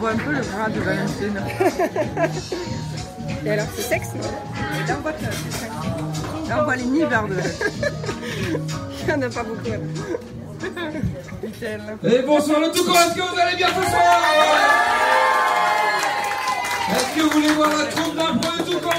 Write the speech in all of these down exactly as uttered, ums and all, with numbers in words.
voit un peu le bras de Valentine. Et alors, c'est sexe, non? Et là, on voit que c'est sexe. Là, on voit les niveaux de Valentine. Il n'y en a pas beaucoup. Et bonsoir le Toucan, est-ce que vous allez bien ce soir? Est-ce que vous voulez voir la troupe d'impro du Toucan?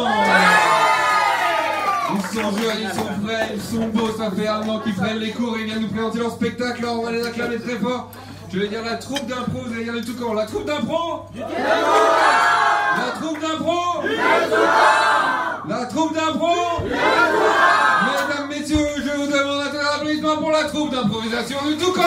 Ils sont jeunes, ils sont frais, ils sont beaux, ça fait un an qu'ils prennent les cours et ils viennent nous présenter leur spectacle, alors on va les acclamer très fort. Je vais dire la troupe d'impro, vous allez dire du Toucan. La troupe d'impro? La troupe d'impro? La troupe d'impro? Mesdames, messieurs, je vous demande un applaudissement pour la troupe d'improvisation du Toucan.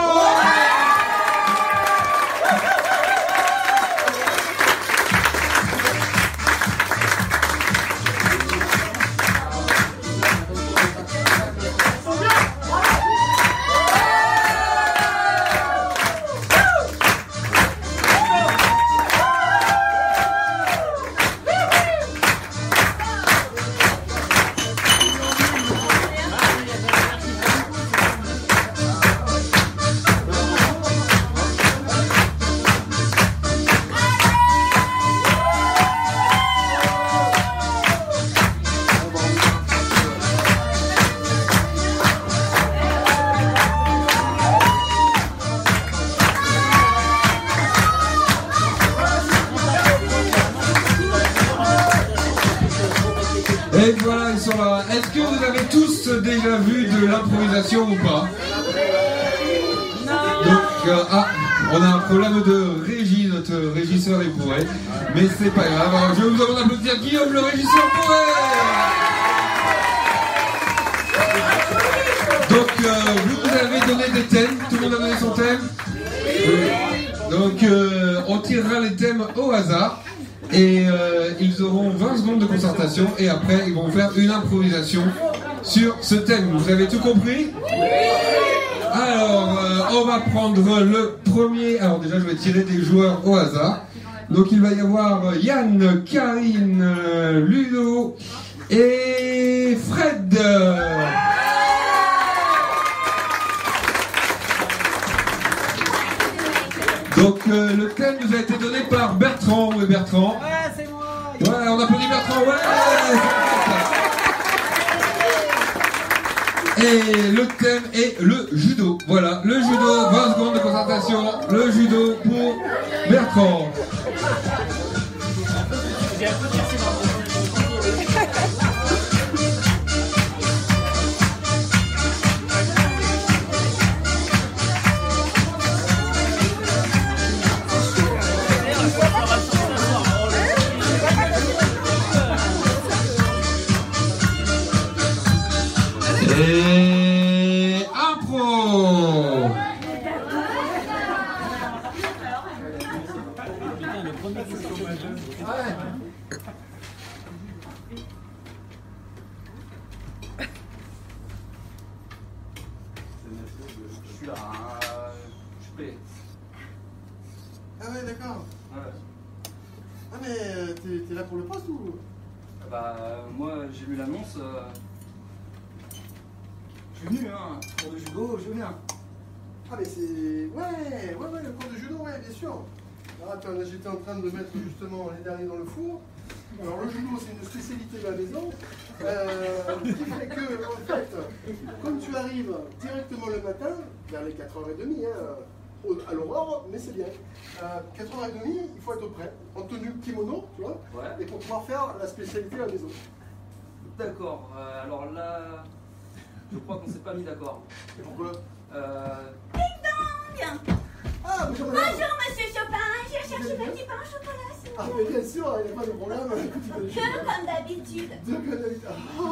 Et voilà, ils sont là. Est-ce que vous avez tous déjà vu de l'improvisation ou pas? Donc, euh, ah, on a un problème de régie, notre régisseur est bourré. Mais c'est pas grave, alors je vous demande d'applaudir Guillaume, le régisseur bourré. Donc, euh, vous nous avez donné des thèmes, tout le monde a donné son thème. Donc, euh, on tirera les thèmes au hasard. Et euh, ils auront vingt secondes de concertation et après ils vont faire une improvisation sur ce thème. Vous avez tout compris? Alors euh, on va prendre le premier. Alors déjà je vais tirer des joueurs au hasard. Donc il va y avoir Yann, Karine, Ludo et Fred. Donc euh, le thème nous a été donné par Bertrand. Oui Bertrand. Ouais, c'est moi. Ouais, on applaudit Bertrand. Ouais. Et le thème est le judo. Voilà, le judo. vingt secondes de concentration. Le judo pour Bertrand. Et impro. Je suis là, hein. Je suis prêt. Ah ouais, d'accord. Ouais. Ah mais euh, t'es t'es là pour le poste ou? Bah, euh, moi j'ai vu l'annonce. Euh... Je suis venu, hein. Cours de judo, je viens. Ah mais c'est... Ouais, ouais, ouais, le cours de judo, ouais, bien sûr. Alors attends, là j'étais en train de mettre justement les derniers dans le four. Alors le judo, c'est une spécialité de la maison. Euh, qui fait que, en fait, comme tu arrives directement le matin, vers les quatre heures trente, hein, à l'aurore, mais c'est bien. Euh, quatre heures trente, il faut être prêt, en tenue kimono, tu vois, Ouais. et pour pouvoir faire la spécialité à la maison. D'accord, euh, alors là, je crois qu'on s'est pas mis d'accord. Et pourquoi? Euh... Ah, bonjour madame. Bonjour Monsieur Chopin, je cherche un petit pain au chocolat. s'il vous Ah, plaît. mais bien sûr, il n'y a pas de problème. Deux comme d'habitude. Deux comme d'habitude.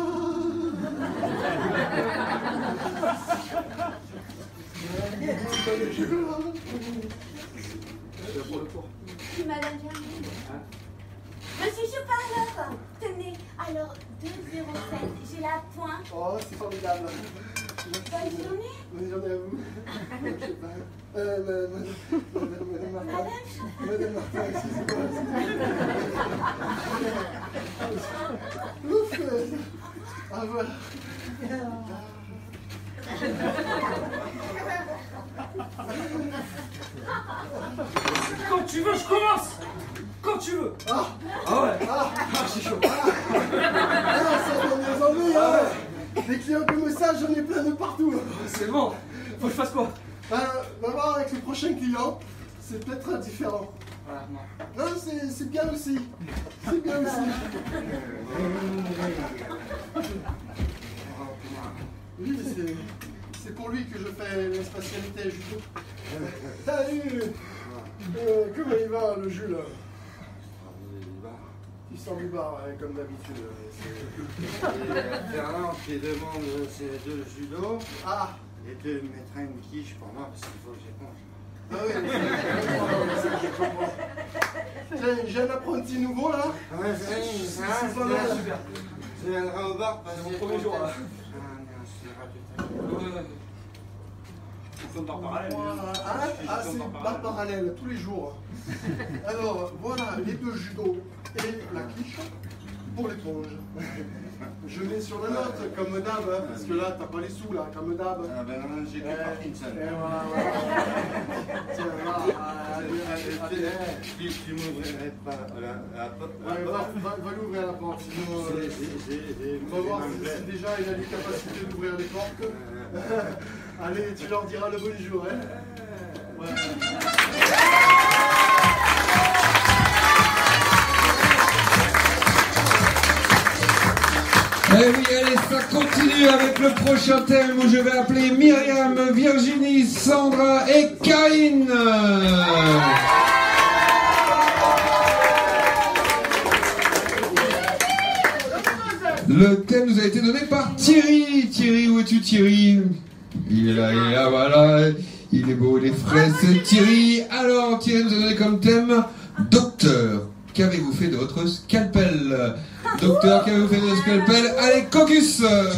Oui, Madame Germaine. Monsieur Chopin, alors, tenez, alors deux zéro sept, j'ai la pointe. Oh, c'est formidable. Bonne journée. Bonne journée à vous. Je sais pas. Euh, madame, madame, madame Martin. Madame Martin, excusez-moi. Ouf. Ah, voilà. Quand tu veux, je commence. Quand tu veux. Ah, Ah ouais. ah, Ah, c'est chaud. ah, ça donne des envies, hein. Des clients comme ça, j'en ai plein de partout. C'est bon. Faut que je fasse quoi? Ben, on va voir avec le prochain client, c'est peut-être différent. Voilà, non. Non, c'est c'est bien aussi. C'est bien aussi. Oui, c'est c'est pour lui que je fais la spatialité judo. Salut. Euh, comment il va, le Jules? Il sort du bar, ouais, comme d'habitude. C'est Fernand qui demande ses deux judo Ah, et de mettre une quiche pour moi parce qu'il faut que j'éponge. ah oui, c'est- je comprends. Tiens, j'ai un apprenti nouveau là. Ouais, c'est C'est ça, pas mal. Super. je viendrai au bar parce C'est mon que premier jour, là. Ah non, c'est raté. Ouais, ouais, ouais. On compte par parallèle. Voilà. Ah, ah, c'est bar parallèle, tous les jours. Alors, voilà, les deux judos et la quiche pour l'éponge. Je mets sur la note, comme d'hab, hein, parce que là, t'as pas les sous, là, comme d'hab. Ah ben non, j'ai que Eh, Parkinson. eh, voilà, voilà. Tiens, voilà, allez, allez, allez. Tu, tu m'ouvrirais pas la, la, porte la Ouais, va, porte va, va l'ouvrir la porte, sinon euh, J'ai- j'ai- j'ai- j'ai- on va voir j'ai si, mal si fait. déjà il a les capacités d'ouvrir les portes. Euh, Allez, tu leur diras le bonjour, hein. Ouais. Eh oui, allez, ça continue avec le prochain thème où je vais appeler Myriam, Virginie, Sandra et Karine. Le thème nous a été donné par Thierry. Thierry, où es-tu, Thierry? Il est là, il est là, voilà. Il est beau, il est frais, c'est Thierry. Alors, Thierry nous a donné comme thème Docteur, qu'avez-vous fait de votre scalpel? Docteur, qu'avez-vous fait de votre scalpel? Allez, caucus!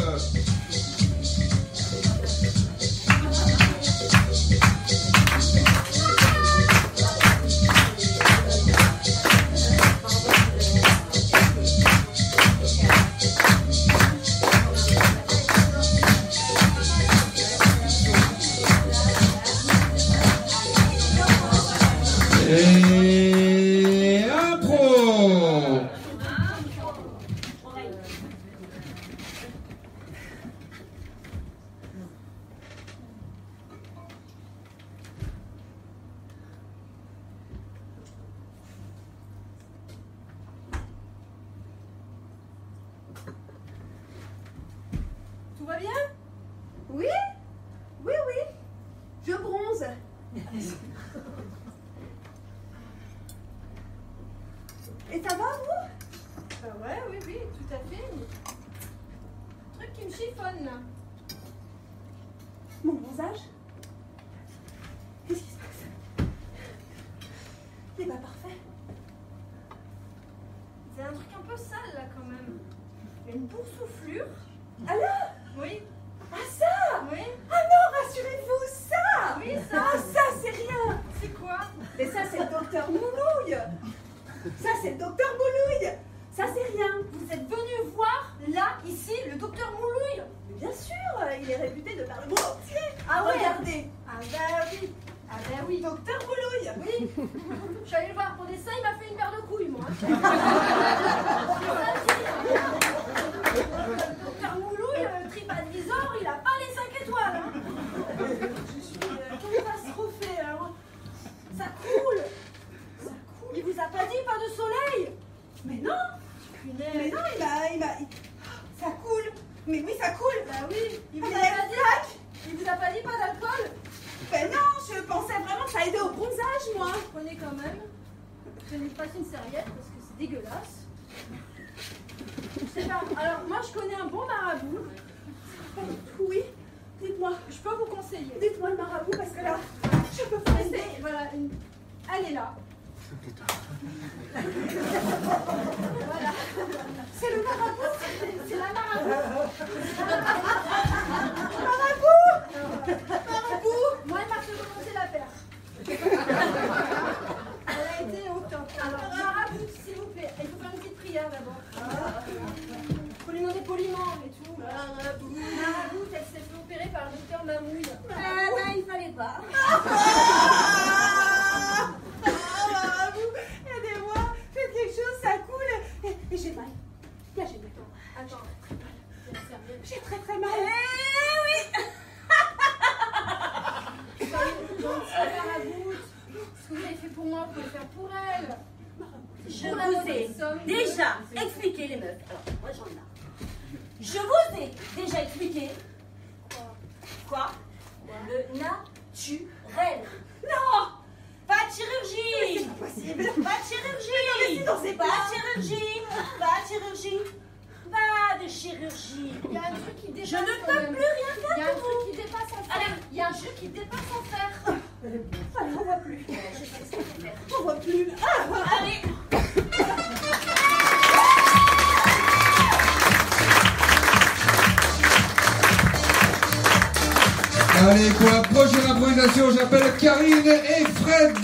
Et impro. Tout va bien? Oui? Oui, oui. Je bronze. Et ça va, vous? Ah ouais, oui, oui, tout à fait. Un truc qui me chiffonne là. Mon bronzage? Qu'est-ce qui se passe? Il est pas parfait. C'est un truc un peu sale là quand même. Il y a une boursouflure. Ah là? Oui, Ah ça? oui, Ah non, rassurez-vous, ça! oui, ça. Ah ça, c'est rien! C'est quoi? Mais ça, c'est le docteur Moulouille! Ça, c'est le docteur Moulouille! Ça, c'est rien! Vous êtes venu voir là, ici, le docteur Moulouille? Mais bien sûr, il est réputé de faire le monde entier! Ah ouais. Regardez! Ah bah oui. Ah bah oui. Docteur Moulouille! Oui. Je suis allée le voir pour des seins, il m'a fait une paire de couilles, moi. Le docteur Moulouille, le TripAdvisor, il a pas les cinq étoiles. Hein. Je suis euh, catastrophée. Alors. Ça coule. Ça coule. Il vous a pas dit pas de soleil? Mais non! Punaise. Mais non, il m'a... Il m'a... Ça coule! Mais oui, ça coule! Bah oui. Il vous Mais a la pas dit. plaque! Il vous a pas dit pas d'alcool? Ben non, je pensais vraiment que ça aidait au bronzage, moi! Prenez quand même. Je n'ai pas une serviette parce que c'est dégueulasse. Je sais pas. Alors moi je connais un bon marabout. Oui, dites-moi. Je peux vous conseiller. Dites-moi le marabout, parce que là, je peux pas rester. Restez, voilà, une... elle est là. Voilà. C'est le marabout! C'est la marabout. Marabout! Marabout! Moi elle m'a fait remonter la paire. Elle a été au top. Alors marabout, s'il vous plaît. Il faut faire une petite prière d'abord. Faut lui demander poliment et tout. Voilà. J'ai très très mal. Eh oui. Ce que vous avez fait pour moi, vous pouvez le faire pour elle. Je vous ai déjà expliqué, les meufs. Alors, moi j'en ai marre. Je vous ai déjà expliqué. Quoi? Le naturel. Non! Pas de chirurgie! C'est pas possible. Pas de chirurgie! Mais sinon, c'est Pas pas. de chirurgie! Pas de chirurgie! Pas de chirurgie! Il y a un truc qui dépasse. Je ne quand peux même. plus rien Il y faire a un pour truc vous! qui dépasse en fer. Allez. Il y a un jeu qui dépasse en fer. Allez, on voit plus. Je sais ce qu'on peut faire. On voit plus. Allez! Allez, pour la prochaine improvisation, j'appelle Karine et Fred.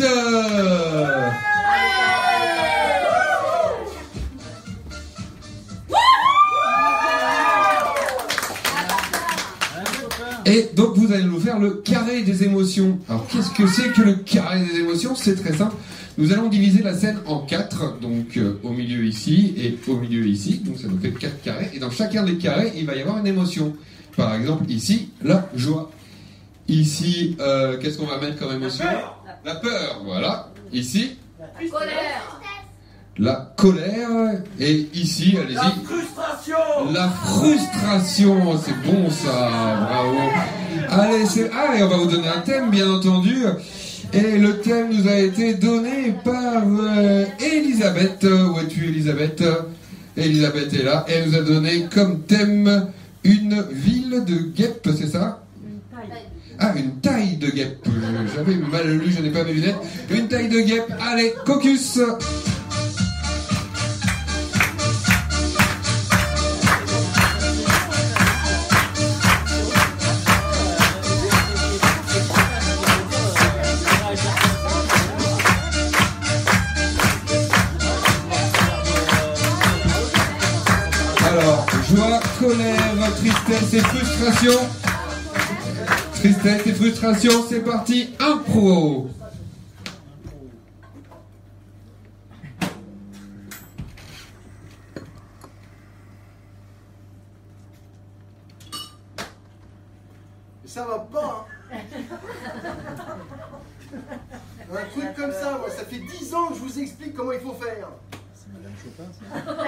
Et donc vous allez nous faire le carré des émotions. Alors qu'est-ce que c'est que le carré des émotions? C'est très simple. Nous allons diviser la scène en quatre, donc euh, au milieu ici et au milieu ici. Donc ça nous fait quatre carrés. Et dans chacun des carrés, il va y avoir une émotion. Par exemple ici, la joie. Ici, euh, qu'est-ce qu'on va mettre comme émotion? La peur. La peur, voilà. Ici, La colère. la colère. Et ici, allez-y. La frustration. La frustration, c'est bon ça, bravo. Allez, c'est... Allez, on va vous donner un thème, bien entendu. Et le thème nous a été donné par euh, Elisabeth. Où es-tu, Elisabeth? Elisabeth est là. Et elle nous a donné comme thème une ville de guêpes, c'est ça? Ah, une taille de guêpe. J'avais mal lu, je n'ai pas mes lunettes. Une taille de guêpe. Allez, caucus. Alors, joie, colère, tristesse et frustration. Tristesse et frustration, c'est parti, impro. Ça va pas, hein. Un truc comme ça, moi, ça fait dix ans que je vous explique comment il faut faire. C'est Madame Chopin,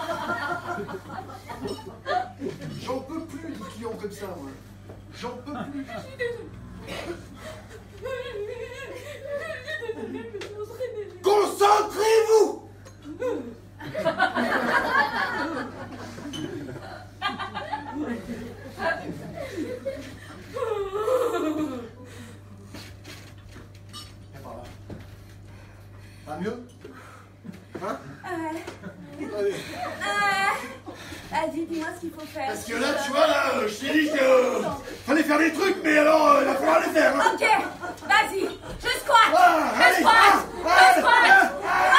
ça. J'en peux plus de clients comme ça, moi. J'en peux plus. Concentrez-vous. Pas mieux? Hein? Euh, Allez. euh, Vas-y, dis-moi ce qu'il faut faire. Parce que là, tu vois, là, je t'ai dit que euh, fallait faire des trucs, mais alors, euh, il va falloir les faire. Hein. Ok, vas-y, je squatte. Ah, Je allez, squatte. ah, Je allez, squatte.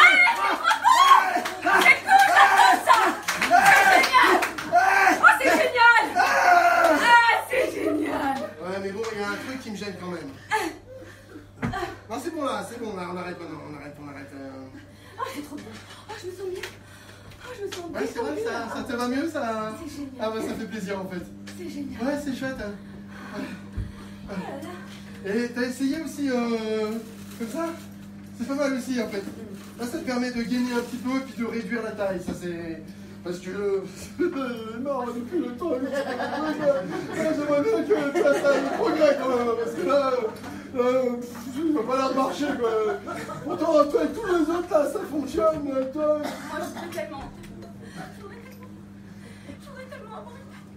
ah, C'est cool, j'adore ça. C'est génial. Oh, c'est génial. Ah, c'est génial. Ouais, mais bon, il y a un truc qui me gêne quand même. Non, c'est bon là, c'est bon là, on arrête maintenant, on arrête, on arrête. Euh... Oh, c'est trop bien. Oh, je me sens bien. Oh, je me sens bien. Ouais, c'est vrai, ça, ça te va mieux, ça. C'est génial. Ah, bah, ça fait plaisir en fait. C'est génial. Ouais, c'est chouette. Hein. Ouais. Et t'as essayé aussi, euh, comme ça? C'est pas mal aussi en fait. Là, ça te permet de gainer un petit peu et puis de réduire la taille. Ça, c'est. Parce que. non, depuis le temps. J'aimerais bien que tu fasses un progrès quand même. Parce que là. Euh, il va pas l'air de marcher quoi. Pourtant, toi et tous les autres là, ça fonctionne. Toi. Moi, je voudrais tellement. Je voudrais tellement. Je voudrais tellement avoir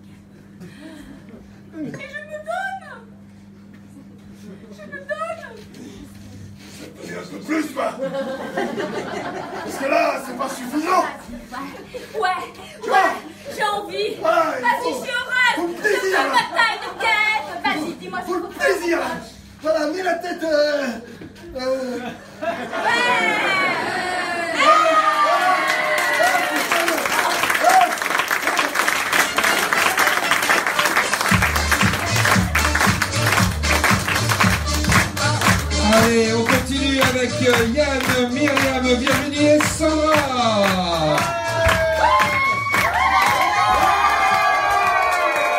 une bague. Et je me donne. Je me donne. Et un peu plus quoi. Parce que là, c'est pas suffisant. Ouais, ouais, j'ai envie. Voilà, il Vas-y, faut- je suis heureuse. faut le Je plaisir, veux là. ma taille de guêpe. Vas-y, dis-moi ce Faut qu'il le faut faire. plaisir là. Voilà, mets la tête. Euh, euh, Allez, on continue avec euh, Yann, Myriam, Virginie et Sandra.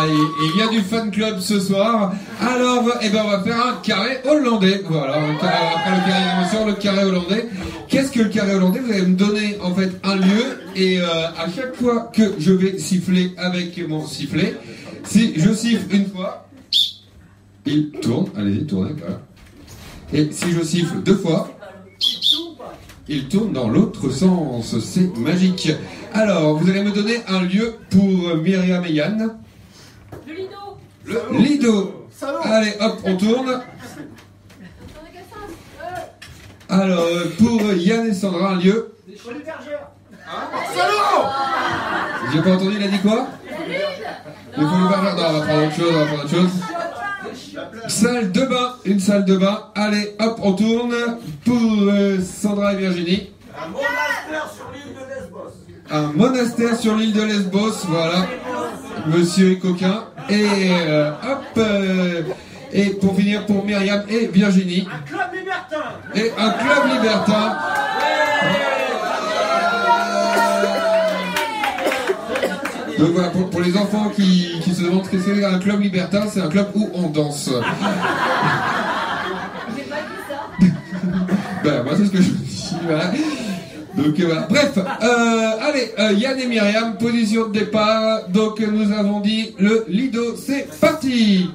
Voilà, et il y a du fan club ce soir. Alors, eh ben, on va faire un carré hollandais. Voilà, un carré, après le carré d'animation, le carré hollandais. Qu'est-ce que le carré hollandais? Vous allez me donner en fait un lieu et euh, à chaque fois que je vais siffler avec mon sifflet, si je siffle une fois, il tourne. Allez-y, tournez. Voilà. Et si je siffle deux fois, il tourne dans l'autre sens. C'est magique. Alors, vous allez me donner un lieu pour Myriam et Yann. Le Lido. Le Lido. Allez, hop, on tourne. Alors, pour Yann et Sandra, un lieu. Hein? J'ai pas entendu, il a dit quoi? Le Folie Bergère. Non, on va prendre autre chose, on va prendre autre chose. Salle de bain, une salle de bain. Allez, hop, on tourne. Pour euh, Sandra et Virginie. Un monastère sur l'île de Lesbos. Un monastère sur l'île de Lesbos, voilà. Monsieur est coquin. Et euh, hop. Euh, et pour finir, pour Myriam et Virginie. Un club libertin. Et un club libertin. Donc voilà, pour, pour les enfants qui, qui se demandent ce que c'est un club libertin, c'est un club où on danse. J'ai pas vu ça. Ben, moi, c'est ce que je me dis, voilà. Donc euh, voilà. Bref, euh, allez, euh, Yann et Myriam, position de départ. Donc nous avons dit le Lido, c'est parti.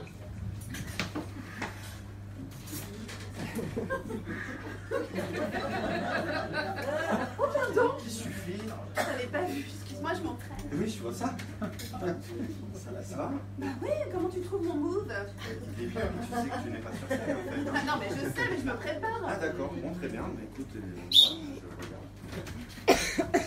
Oh pardon. Il suffit. Je t'avais pas vu, excuse-moi, je m'entraîne. Oui, je vois ça. Ça va, ça va? Bah oui, comment tu trouves mon move? Il est bien, mais tu sais que tu n'es pas sur scène en fait. Ah non, mais je sais, mais je me prépare. Ah d'accord, bon, très bien. Mais écoute, euh, voilà, je regarde.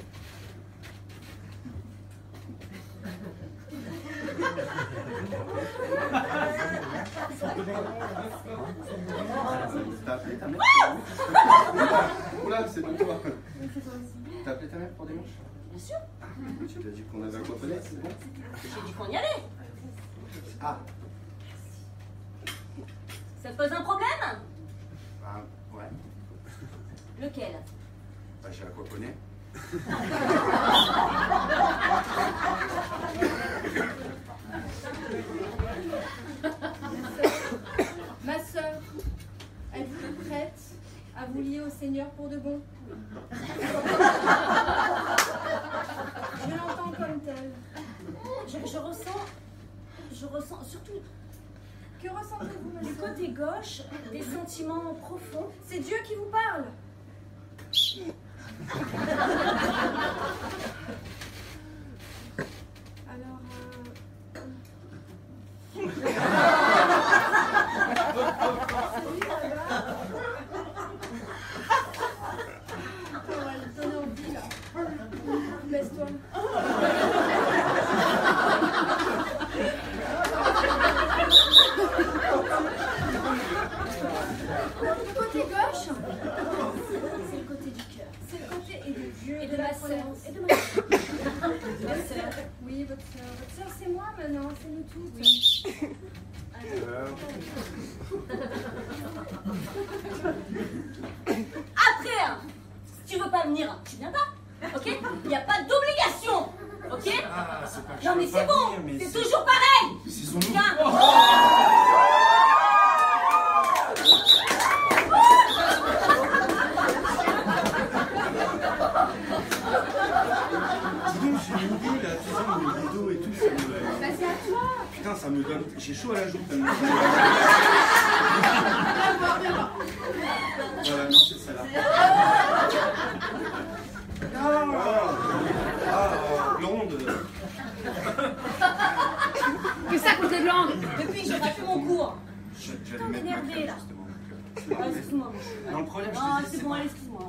T'as appelé ta mère? Oula, c'est de toi. T'as appelé ta mère pour des manches? Bien sûr. Ah, tu t'as dit qu'on avait un copain, c'est bon? J'ai dit qu'on y allait. Ah, Ça te pose un problème? ah ouais. Lequel? Bah, j'ai aquaponé. Ma sœur, êtes-vous prête à vous lier au Seigneur pour de bon? Je l'entends comme tel. Je, je ressens... Je ressens surtout... Que ressentez-vous, ma Du sœur? côté gauche, des sentiments profonds. C'est Dieu qui vous parle. Alors, euh... on va lui donner envie, là. Laisse-toi. Le côté gauche, c'est le côté du cœur. C'est le côté et de Dieu Et de de ma la sœur. croyance. Et de ma sœur. Ma sœur. Oui, votre sœur. Votre sœur, c'est moi maintenant, c'est nous toutes. Après, hein, si tu veux pas venir, tu viens pas. Ok? Il n'y a pas d'obligation. Ok? Ah, c'est pas que je Non veux mais pas c'est bon. venir, mais C'est c'est- toujours pareil. C'est son nom. Viens. Dis donc, j'ai une idée là, tu sais, le rideau et tout, ça me. Bah, c'est à toi. Putain, ça me donne. J'ai chaud à la joue tellement. Voilà, non, c'est celle-là. Ah, ah, blonde. Que ça coûte de blonde. Depuis que j'ai raté mon cours. Je- J'allais Putain, mettre ma énervé, crème, là. justement. Ah, excuse-moi. Non, le problème, je Non, te dis, c'est bon, pas- allez, excuse-moi.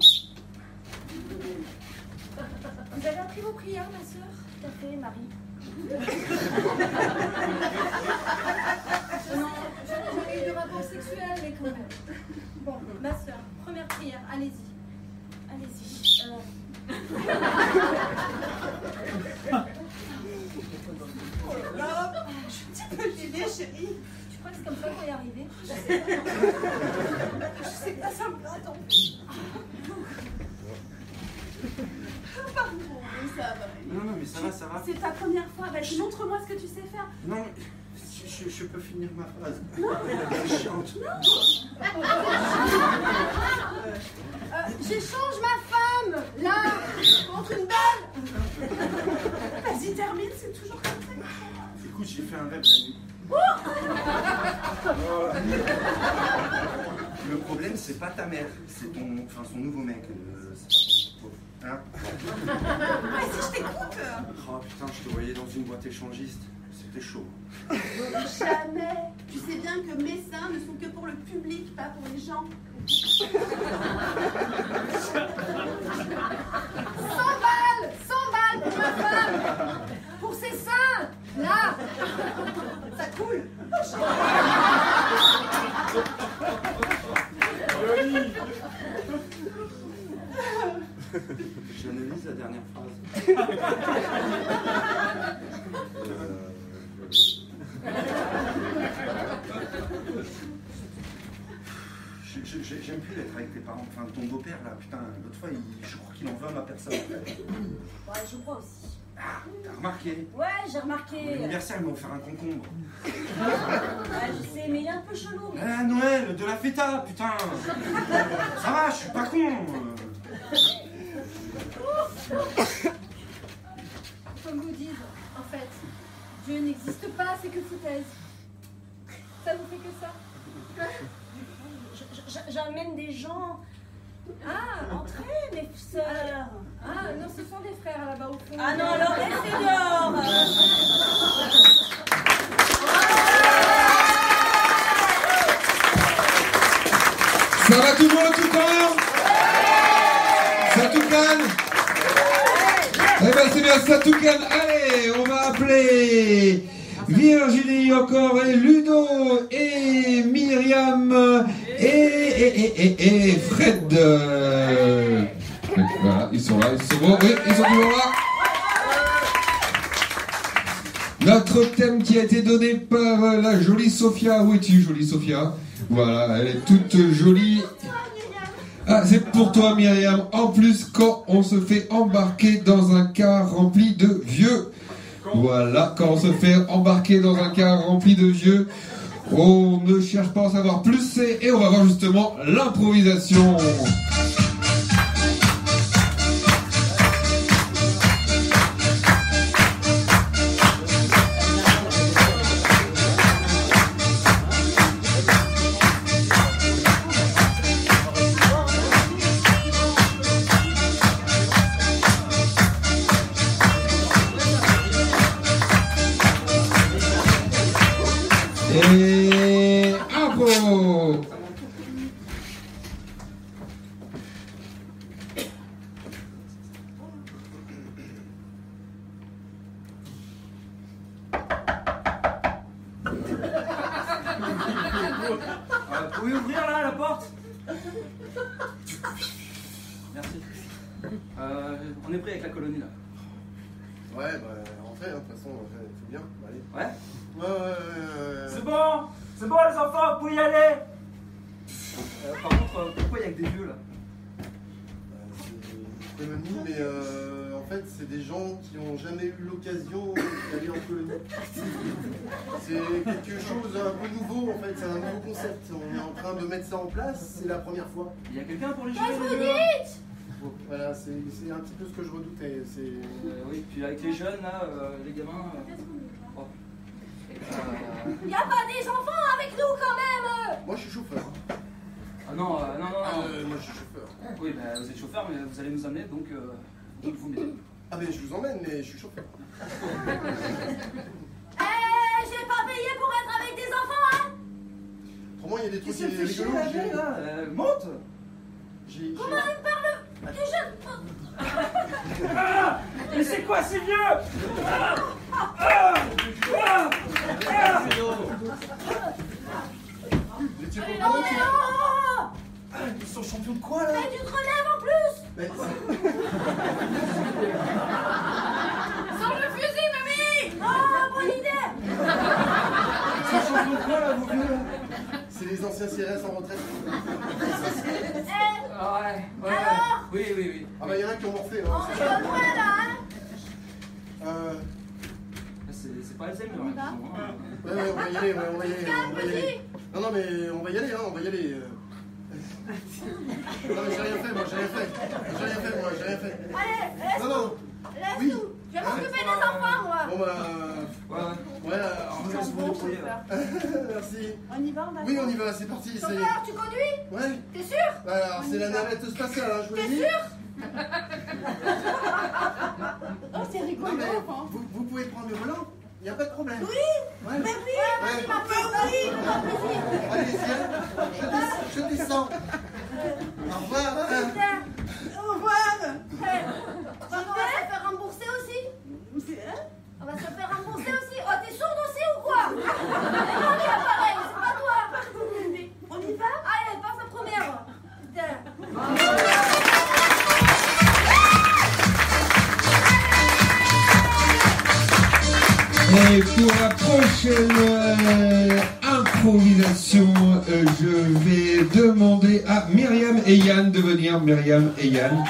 Vous avez appris vos prières, ma sœur? Tout à fait, Marie. Non, je n'ai jamais eu de rapport sexuel, mais quand même. Bon, ma sœur, première prière, allez-y. Allez-y. Euh, Je suis un petit peu gênée, chérie. tu crois que c'est comme ça qu'on va y arriver? Je sais pas, ça me gratte en plus. Pardon, mais ça va. Non, non, mais ça va, ça va. C'est ta première fois. Vas-y, montre-moi ce que tu sais faire. Non, je, je, je peux finir ma phrase. Non. Je chante. Non. euh, J'échange ma femme, là, contre une balle. Vas-y, termine, c'est toujours comme ça. Écoute, j'ai fait un rêve la nuit. Oh. Le problème, c'est pas ta mère, c'est ton, enfin, son nouveau mec. Euh, c'est pas ton... Hein? Vas-y, je t'écoute. Oh putain, je te voyais dans une boîte échangiste. C'était chaud. Jamais. Tu sais bien que mes seins ne sont que pour le public, pas pour les gens. cent balles, cent balles pour ma femme. Pour ses seins, là. Ça coule. J'analyse la dernière phrase. euh... J'aime plus être avec tes parents. Enfin, ton beau-père, là, putain, l'autre fois, il, je crois qu'il en veut à ma personne. Ouais, je crois aussi. Ah, t'as remarqué? Ouais, j'ai remarqué. L'anniversaire, ils m'ont offert un concombre. Ouais, je sais, mais il est un peu chelou. Ah, Noël, de la feta, putain. Ça va, je suis pas con. Comme vous dites, en fait, Dieu n'existe pas, c'est que foutaise. Ça vous fait que ça? J'amène des gens. Ah, entrez, mes sœurs. Ah, non, ce sont des frères là-bas au fond. Ah non, alors restez dehors. Ça va tout le monde tout corps? Ça tout calme? Eh ben c'est bien, ça tout calme. Allez, on va appeler Virginie encore et Ludo et Myriam et, et, et, et, et Fred. Voilà, ils sont là, ils sont bons, oui, ils sont toujours là. Notre thème qui a été donné par la jolie Sophia. Où es-tu, jolie Sophia? Voilà, elle est toute jolie. Ah, c'est pour toi, Myriam. En plus, quand on se fait embarquer dans un car rempli de vieux. Voilà, quand on se fait embarquer dans un car rempli de vieux, on ne cherche pas à en savoir plus et on va voir justement l'improvisation. Et impro. Euh, vous pouvez ouvrir là la porte? Merci. Euh, on est pris avec la colonie là. Ouais, bah, rentrez, hein, de toute façon, c'est bien. Bah, allez. Ouais? Ouais, ouais, ouais, ouais. C'est bon, c'est bon les enfants, vous pouvez y aller. Euh, par contre, euh, pourquoi il y a que des vieux là? Euh, c'est une colonie, mais euh, en fait, c'est des gens qui n'ont jamais eu l'occasion d'aller en colonie. C'est quelque chose un peu nouveau, en fait, c'est un nouveau concept. On est en train de mettre ça en place, c'est la première fois. Il y a quelqu'un pour les Qu'est-ce jeunes? que vous dites? Voilà, c'est c'est un petit peu ce que je redoutais. C'est... Euh, oui, puis avec les jeunes là, euh, les gamins. Euh... Oh. Euh... Il n'y a pas des enfants avec nous quand même. Moi, je suis chauffeur. Ah non, euh, non, non, non. Ah, euh, moi, je suis chauffeur. Oui, bah, vous êtes chauffeur, mais vous allez nous amener, donc, euh, donc vous m'aidez. Ah, mais je vous emmène, mais je suis chauffeur. Eh, j'ai pas payé pour être avec des enfants, hein? Autrement, il y a des trucs Qu'est-ce que fait chier rigolos. la vieille là? Euh, monte! J'ai... Comment il me parle des jeunes? Ah, mais c'est quoi ces vieux? Ah, ah, ah, ah. Vous étiez Oh, pas au courant que- oh, Ah, ils sont champions de quoi, là? mais tu te relèves en plus. Ben, Sors le fusil, mamie. Oh, bonne idée. Ils sont champions de quoi, là, vos vieux, là? C'est les anciens C R S en retraite. Eh, Ah ouais, ouais, ouais. Alors? Oui, oui, oui. Ah bah, il y en a qui ont morflé, on hein. rigole moins là, hein? Euh... C'est pas Alzheimer. On y va? Ouais, ouais, on va y aller, ouais, on va y aller, on va y aller. Non, non, mais on va y aller, hein, on va y aller. euh. Non, mais j'ai rien fait, moi, j'ai rien fait. J'ai rien fait, moi, j'ai rien fait. Allez, Non, non. laisse Oui. tout. Je vais m'occuper des enfants, moi. Bon, bah. Ouais, Ouais, alors. Ils sont bons, chauffeur. Merci. On y va, on va. Oui, on y va, c'est parti. c'est- Chauffeur, tu conduis? Ouais. T'es sûr? Alors, c'est la navette spatiale, hein, je vous l'ai T'es dit. sûr? Oh, c'est Non, rigolo, mais enfin. vous, vous pouvez prendre le volant, il n'y a pas de problème. Oui. Ouais. Mais oui, Ouais. vas-y, ma peur, oui, fais-moi plaisir. Allez-y, hein. je, des- je descends. Au revoir. hein. Putain. Au revoir. Hey, on va se faire rembourser aussi? On va se faire rembourser aussi? Oh, t'es sourde aussi ou quoi? Non, mais pareil, c'est pas toi. On y va? Allez, passe la première. Putain. Et pour la prochaine euh, improvisation, euh, je vais demander à Myriam et Yann de venir. Myriam et Yann.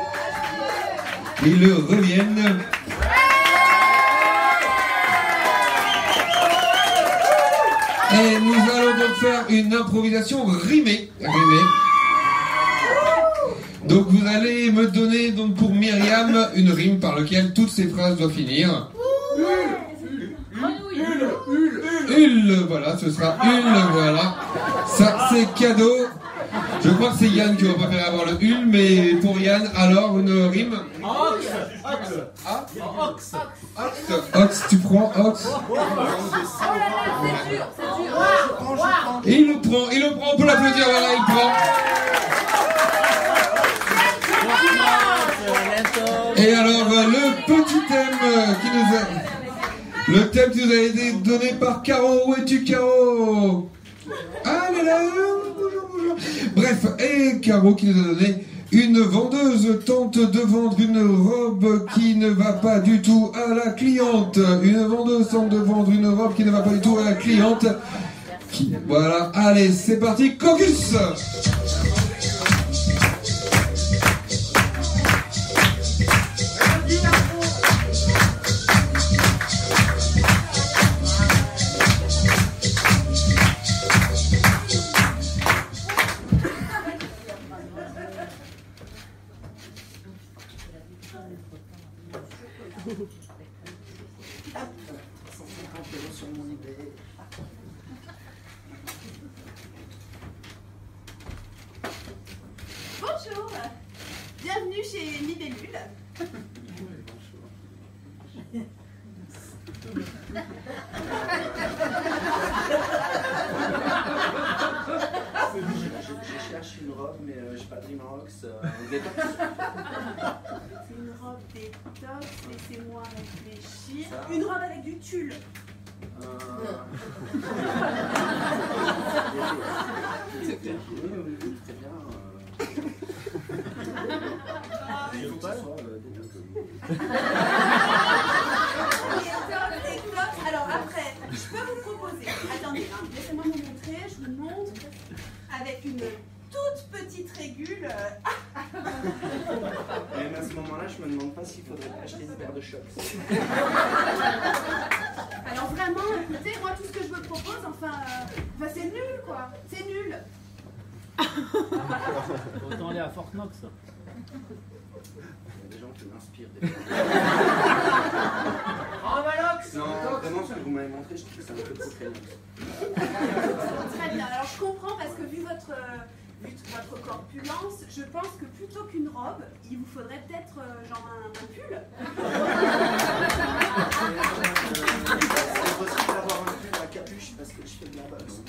Ils reviennent. Et nous allons donc faire une improvisation rimée. rimée. Donc vous allez me donner donc pour Myriam une rime par laquelle toutes ces phrases doivent finir. Hul, voilà, ce sera hul, voilà. Ça, c'est cadeau. Je crois que c'est Yann qui va préférer avoir le hul, mais pour Yann, alors une rime. Ox. Ox. Ah, Ox. Ox. Ox, tu prends Ox. Oh là là, c'est dur, c'est dur. Et il le prend, il le prend, on peut l'applaudir, voilà, il prend. Et alors, le petit thème qui nous a... Le thème qui nous a été donné par Caro. Où es-tu, Caro? Ah là là, bonjour, bonjour. Bref, et Caro qui nous a donné une vendeuse tente de vendre une robe qui ne va pas du tout à la cliente. Une vendeuse tente de vendre une robe qui ne va pas du tout à la cliente. Qui... Voilà, allez, c'est parti, Caucus. Bonjour, bienvenue chez Libellule. Je cherche une robe, mais euh, j'ai pas de Rimox. Euh, détox. Une robe détox, laissez-moi réfléchir. Ça. Une robe avec du tulle. Euh... oui, oui, oui, très bien. Euh... Il faut pas que ce soit euh, détox. Détox, détox. Alors après, je peux vous proposer. Attendez, hein, laissez-moi vous montrer. Je vous montre avec une toute petite régule. Même à ce moment-là, je me demande pas s'il faudrait pas acheter une paire de chocs. Alors vraiment, écoutez, moi tout ce que je me propose, enfin, euh, enfin c'est nul quoi. C'est nul. Autant aller à Fort Knox. Il y a des gens qui m'inspirent. Des Oh, Malox. non, vraiment, ce que vous m'avez montré, je trouve que c'est un peu trop créatif. Très bien. Alors je comprends parce que vu votre, euh, vu votre corpulence, je pense que plutôt qu'une robe, il vous faudrait peut-être euh, genre un, un pull. C'est possible d'avoir un pull à capuche parce que je fais de la boxe.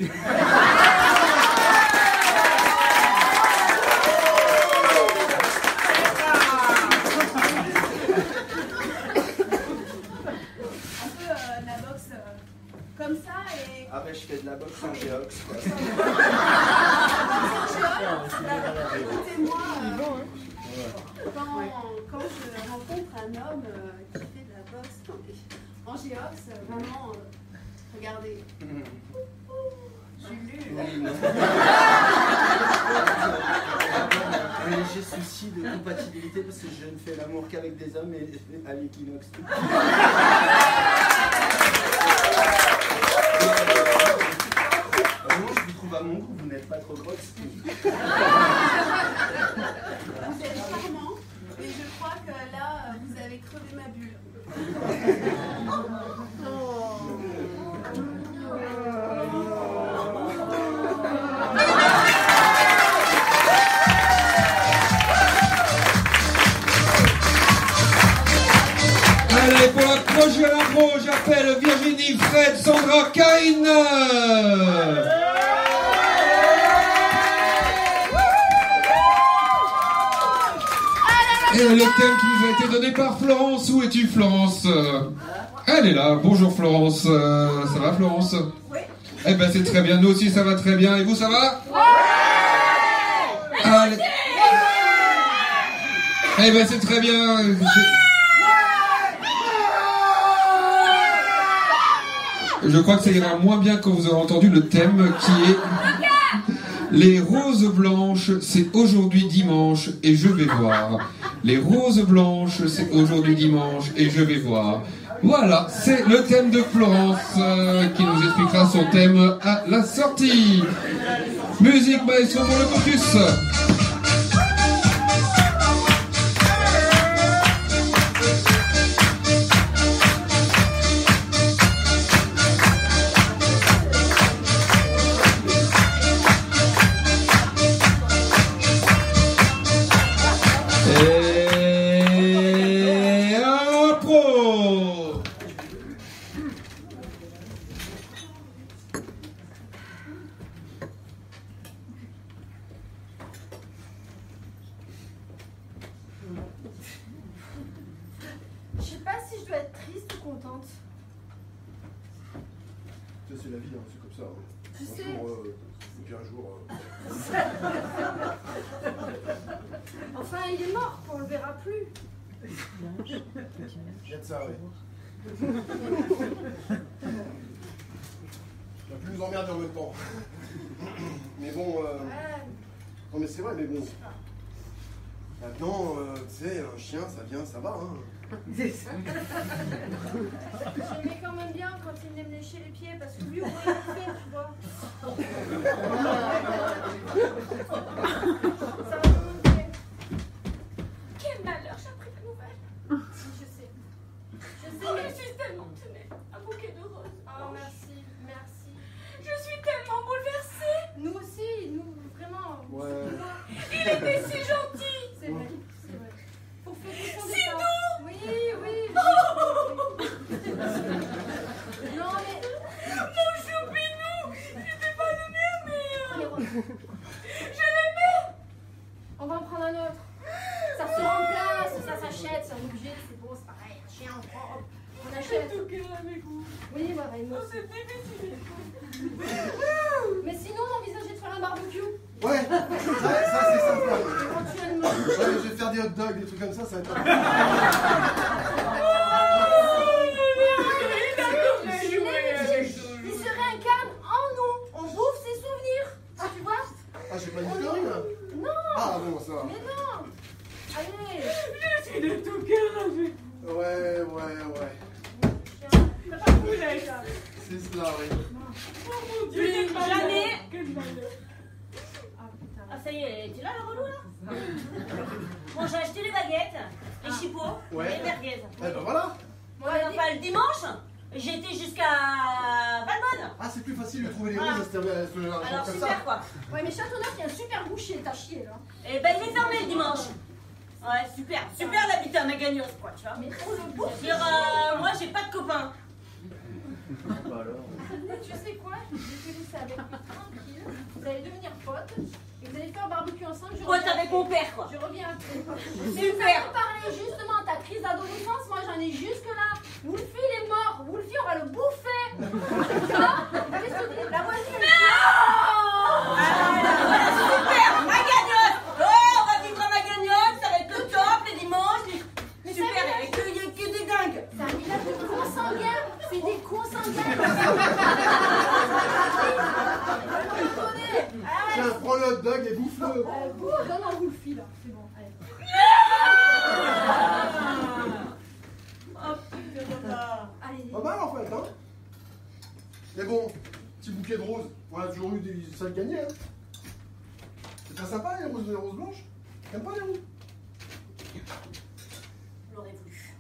Un peu euh, de la boxe euh, comme ça et. Ah ben je fais de la boxe en géox quoi. Écoutez-moi, euh, quand, quand je rencontre un homme euh, qui fait de la boxe en géox, euh, vraiment, euh, regardez. Je suis nulle. un léger souci de compatibilité parce que je ne fais l'amour qu'avec des hommes et à l'équinoxe. Vraiment, je vous trouve à mon goût, vous n'êtes pas trop grosse. Vous êtes charmant, mais je crois que là, vous avez crevé ma bulle. Allez, pour la prochaine impro, j'appelle Virginie, Fred, Sandra, Karine. Et le thème qui nous a été donné par Florence. Où es-tu, Florence? Elle est là. Bonjour, Florence. Euh, ça va, Florence? Oui. Eh ben, c'est très bien. Nous aussi, ça va très bien. Et vous, ça va? Ouais. Allez. Eh ben, c'est très bien. Je crois que ça ira moins bien quand vous aurez entendu le thème qui est les roses blanches, c'est aujourd'hui dimanche et je vais voir. Les roses blanches, c'est aujourd'hui dimanche et je vais voir. Voilà, c'est le thème de Florence euh, qui nous expliquera son thème à la sortie. Musique maestro pour le caucus. Je sais pas si je dois être triste ou contente. C'est la vie, hein, c'est comme ça. Hein. Tu un sais. jour, euh, et puis un jour. Euh... Enfin, il est mort, on le verra plus. Il y a de ça, oui. Il va plus nous emmerder en même temps. Mais bon. Euh... Ouais. Non, mais c'est vrai, mais bon. Maintenant, euh, tu sais, un chien, ça vient, ça va. Hein. J'aimais quand même bien quand il venait me lécher les pieds parce que lui, au moins, il le fait, tu vois. Ça va me manquer. Quel malheur, j'ai appris la nouvelle. Je sais. Je sais, Oh, mais... je suis tellement tenue. Un bouquet de roses. Oh, merci, merci. Je suis tellement bouleversée. Nous aussi, nous, vraiment. Ouais. Il était si gentil. C'est vrai, c'est vrai. Pour fêter son C'est départ. doux. Oui, oui, oui. Oh. Non, mais... Mon choupinou. J'étais pas le mien, mais... euh, Les roses. Je l'aimais. On va en prendre un autre. Ça se remplace, ça s'achète, c'est un objet, c'est beau, c'est pareil. Un chien, on prend, hop, on J'ai achète. tout cœur avec vous. Oui, ouais, ouais, nous Oh, aussi. c'est difficile. Mais sinon, on envisageait de faire un barbecue. Ouais, ça, ça c'est sympa. Éventuellement. Ouais, je vais faire des hot dogs, des trucs comme ça, ça va être. Il se réincarne en nous. On bouffe ses souvenirs. Tu vois? Ah, j'ai pas une connerie là? Non. Ah, bon, ça va. Mais non. Allez. Je suis de tout cœur avec vous. Ouais, ouais, ouais. T'as pas voulu, ça. C'est cela, oui. Oh mon Dieu, Plus quel malheur. jamais. Quel malheur. Ah ça y est, t'es là le relou là? Bon, j'ai acheté les baguettes, les chipots, Ouais. les merguez. Eh ben voilà. Ouais, enfin le dimanche, j'étais jusqu'à Valbonne. Ah, c'est plus facile de trouver les Voilà. roses à ce à ce- Alors comme super ça. quoi. Ouais, mais Châteauneuf, il y a un super boucher, t'as chié là. Et ben il est fermé le dimanche. Ouais, super, super d'habiter à Magagnos quoi, tu vois. Mais pour le Je veux bouffe. dire, euh, moi j'ai pas de copains. Bah alors. Tu sais quoi? Je vais te laisser avec lui tranquille. Vous allez devenir potes. Et vous allez faire un barbecue ensemble. Je Pote reviens avec mon père quoi. Je reviens après. Super. Vous parlez justement de ta crise d'adolescence. Moi, j'en ai jusque là. Wolfie, il est mort. Wolfie, on va le bouffer. Tu vois? Qu'est-ce que tu dis? La voisine. Super, Magagnos. Oh, on va vivre à Magagnos, ça va être le top les dimanches. Les... Mais Super, ça, il y a que, il y a que des dingues. C'est un village de consanguins. C'est des cons sans gueule. Tiens, prends le hot dog et bouffe-le. Euh, bouffe, non, non, vous le file, là. C'est bon, allez. Oh putain. Allez. Pas mal en fait, hein. Mais bon, petit bouquet de roses. On a toujours eu des ça de gagner, hein. C'est pas sympa les roses, les roses blanches. T'aimes pas les roses? Je l'aurais voulu.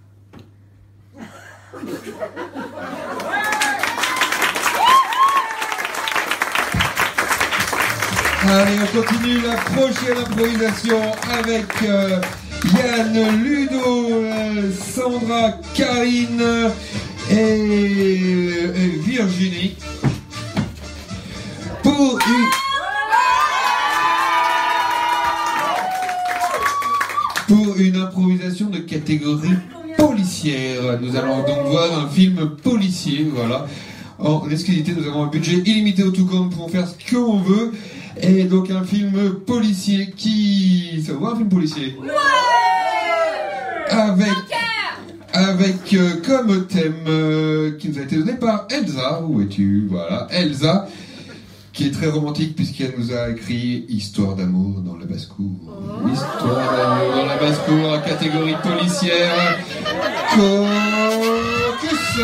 Allez, on continue la prochaine improvisation avec euh, Yann, Ludo, euh, Sandra, Karine et, et Virginie pour une... pour une improvisation de catégorie policière. Nous allons donc voir un film policier, voilà. En exclusivité, nous avons un budget illimité au tout compte pour faire ce qu'on veut. Et donc un film policier qui... Ça vous voit un film policier? Ouais. Avec... Avec euh, comme thème euh, qui nous a été donné par Elsa. Où es-tu? Voilà, Elsa. Qui est très romantique puisqu'elle nous a écrit Histoire d'amour dans la basse-cour. Oh. Histoire d'amour dans la basse-cour en catégorie policière. Caucus.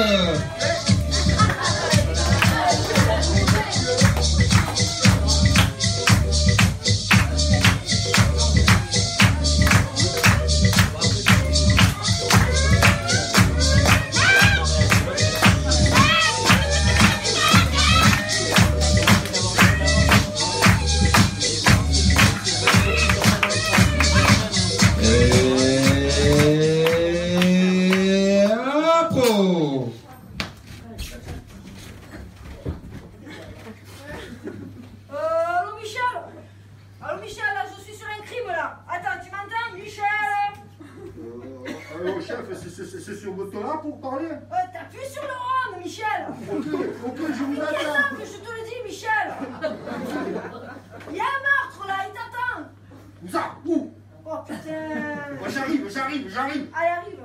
C'est sur votre là pour parler? Euh, t'appuies sur le rond, Michel. Ok, ok, je vous attends. Que je te le dis, Michel. Il y a un meurtre là, il t'attend. Où ça? Où? Oh putain. Moi j'arrive, j'arrive, j'arrive. Allez, arrive.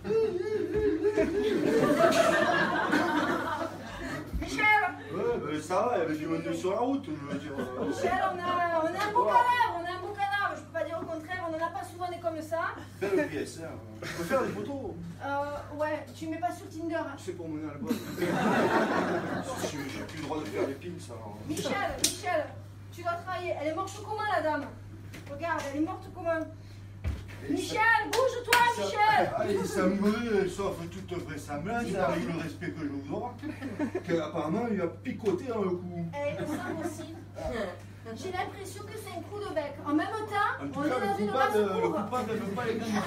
Michel. Ouais, ben ça va, il y avait du monde sur la route, je veux dire. Michel, on a, on a un beau cadavre, on a un beau cadavre. Je peux pas dire au contraire, on en a pas souvent des comme ça. Belle pièce, hein. Je peux faire des photos. Euh, ouais, tu mets pas sur Tinder. Hein. C'est pour mon album. J'ai plus le droit de faire des pins, ça. Michel, Michel, tu dois travailler. Elle est morte comment, la dame? Regarde, elle est morte comment? Michel, bouge-toi, Michel! Allez, ça me brûle, sauf toute vraisemblance, avec le respect que je vous dois, qu'apparemment il a picoté dans le cou. Eh, ça aussi. J'ai l'impression que c'est un coup de bec. En même temps, en tout on cas, est dans le une coupable, basse le cour. coupable ne veut pas les gagner.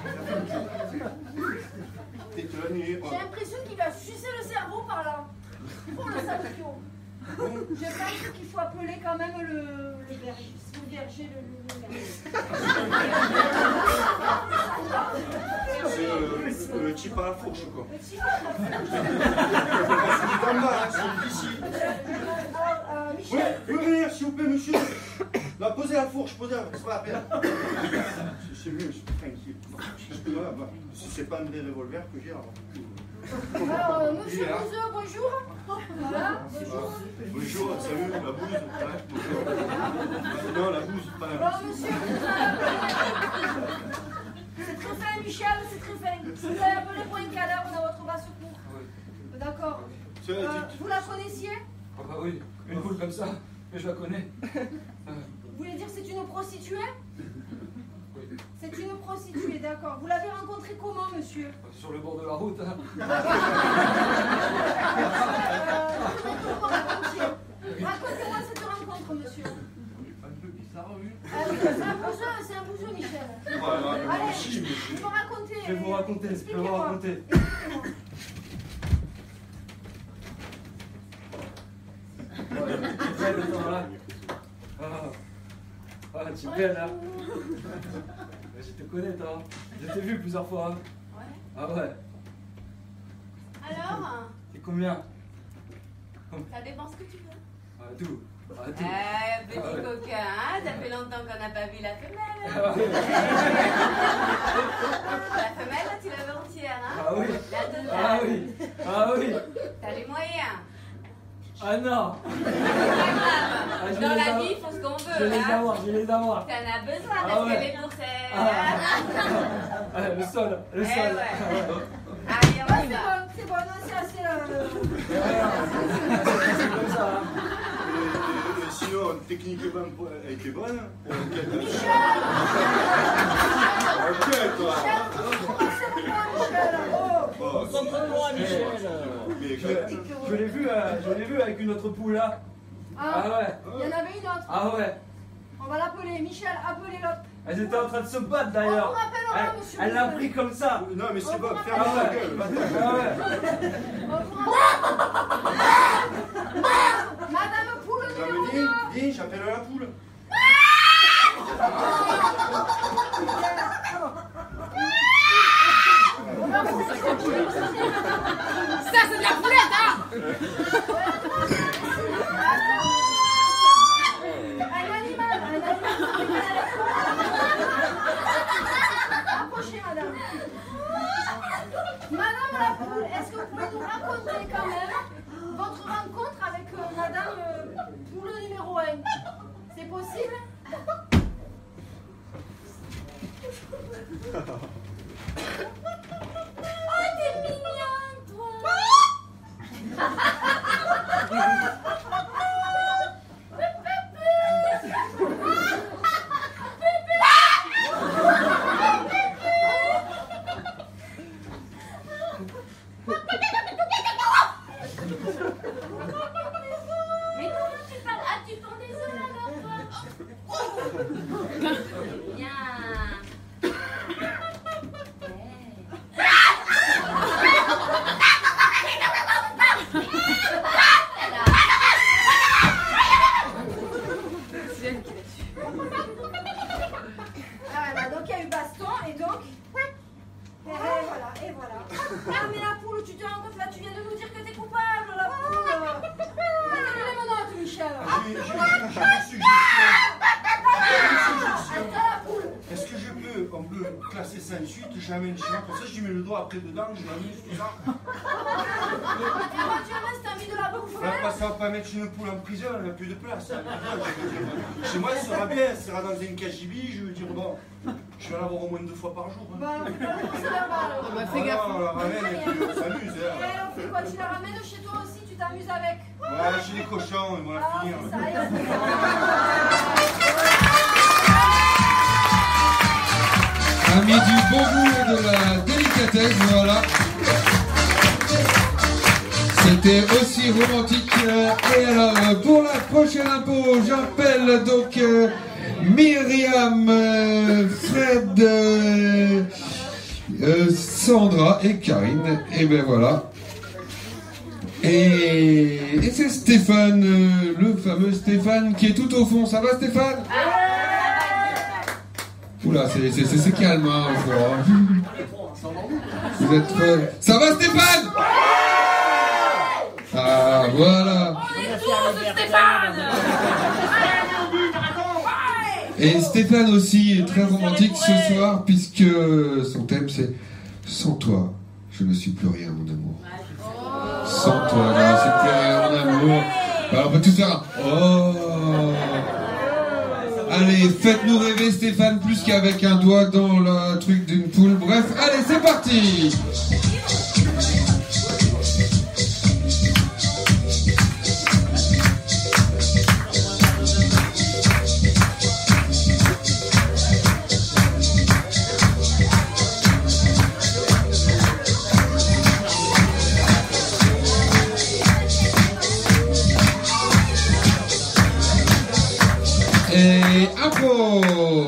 J'ai l'impression qu'il va sucer le cerveau par là. Oh le salpio. Je pense qu'il faut appeler quand même le, le berger. Le berger, le, le, le berger. C'est le, le type à la fourche, quoi. Le type à la fourche. C'est en bas, hein, c'est d'ici. Alors, euh, Michel. Oui, oui, venir, s'il vous plaît, monsieur. Là, posez la fourche, posez la fourche, c'est pas la peine. C'est mieux, je suis tranquille. Voilà, bah, si c'est pas un des revolvers que j'ai, alors. Alors, euh, monsieur Bouzeux, bonjour. Voilà, bonjour. Bonjour, salut, la bouse. Ouais, bonjour. Non, la bouse, pas la bouse. Alors, monsieur, c'est très fin, Michel, c'est très fin. Vous avez appelé pour un cadavre dans votre basse cour. D'accord. Euh, vous la connaissiez? Ah bah oui, une boule comme ça, mais je la connais. Vous voulez dire que c'est une prostituée? Oui. C'est une prostituée, d'accord. Vous l'avez rencontrée comment, monsieur? Sur le bord de la route. Hein. Racontez-moi cette rencontre, monsieur. Un peu bizarre, oui. Ah oui, c'est un bouseux, c'est un bouseux, Michel. Voilà, allez, si, vous me racontez. Je vais vous raconter, je peux vous raconter. Ouais, très le temps là. Ah, ah tu es belle là. Je te connais toi. Je t'ai vu plusieurs fois. Ouais. Ah ouais. Alors? C'est combien? Ça dépend ce que tu veux. Ah, tout. Ah, tout. Euh, petit Ah ouais. coquin, hein, ça fait longtemps qu'on n'a pas vu la femelle. Hein. Ah, ouais. La femelle, tu l'avais entière, hein. Ah oui. La deuxième. Ah oui. Ah oui. T'as les moyens. Ah non. C'est pas grave. Ah, je Dans vais les la avoir. vie, il faut ce qu'on Je vais veut, les hein. avoir, je vais les avoir. T'en as besoin Ah parce ouais. que les courses, elles- Ah. Ah, le sol, le Eh sol. ouais. Ah ouais. Allez, on Ah, y c'est va. bon, c'est bon, non, c'est assez là. C'est comme ça. Hein. Et, et sinon, techniquement, elle était bonne. Michel Ok, toi. Oh, Concentre-moi, Michel. mais Je, je l'ai vu, euh, je l'ai vu avec une autre poule là. Ah Ah, ouais. il y en avait une autre. Ah ouais. On va l'appeler. Michel, appelez l'autre. Elles étaient en train de se battre On d'ailleurs. vous rappellera, Elle monsieur. elle l'a pris comme ça. non, mais c'est bon, Ah ferme ta ouais. gueule. va-t'en. Ah ouais. On vous rappellera. Madame Poule Non, numéro mais viens, deux. viens, j'appelle la poule. Ça, c'est de la poulette, hein. Un animal, un animal. Approchez, madame. Madame la poule, est-ce que vous pouvez nous raconter quand même votre rencontre avec euh, madame euh, poule numéro un? C'est possible? Oh, t'es mignonne, toi! Mais comment tu parles? Ah, tu prends des œufs là, toi? Bien. Ah, bah, donc il y a eu baston et donc. Et voilà, et voilà. Ah, mais la poule, tu te rends compte là, tu viens de nous dire que t'es coupable, la poule. Mettez-lui les menottes, Michel. J'ai j'ai- j'ai une suggestion. Attends, la poule. Est-ce que je peux, on peut classer ça ensuite, j'amène chez moi, comme ça je mets le doigt après dedans, je m'amuse, tout ça. Éventuellement, si t'as envie de la bouffer. Là, pas, ça va pas mettre une poule en prison, elle n'a plus de place. Elle a plus de place, je veux dire. Chez moi, elle sera bien, elle sera dans une K G B, je veux dire, bon, je vais l'avoir au moins deux fois par jour. Hein. Bah, c'est normal. Bah, fais gaffe. On la ramène et puis on s'amuse. Et Hein. alors, fais quoi? Tu la ramènes chez toi aussi, tu t'amuses avec? Ouais, j'ai des cochons, ils vont la Ah, finir. c'est ça, et on Amis du bon goût et de la délicatesse, voilà. C'était aussi romantique. euh, Et alors, euh, pour la prochaine impôt, j'appelle donc euh, Myriam, euh, Fred, euh, euh, Sandra et Karine. Et ben voilà. Et, et c'est Stéphane, euh, le fameux Stéphane qui est tout au fond. Ça va, Stéphane? Oula, c'est, c'est, c'est, c'est calme, hein, au fond, hein. Vous êtes très... Ça va, Stéphane? Ah, voilà. Et Stéphane aussi est très romantique ce soir, puisque son thème c'est « Sans toi, je ne suis plus rien, mon amour. Sans toi, je ne suis plus rien, mon amour. » Alors, on peut tout faire un « Oh !» Allez, faites-nous rêver Stéphane, plus qu'avec un doigt dans le truc d'une poule. Bref, allez, c'est parti. Et impro.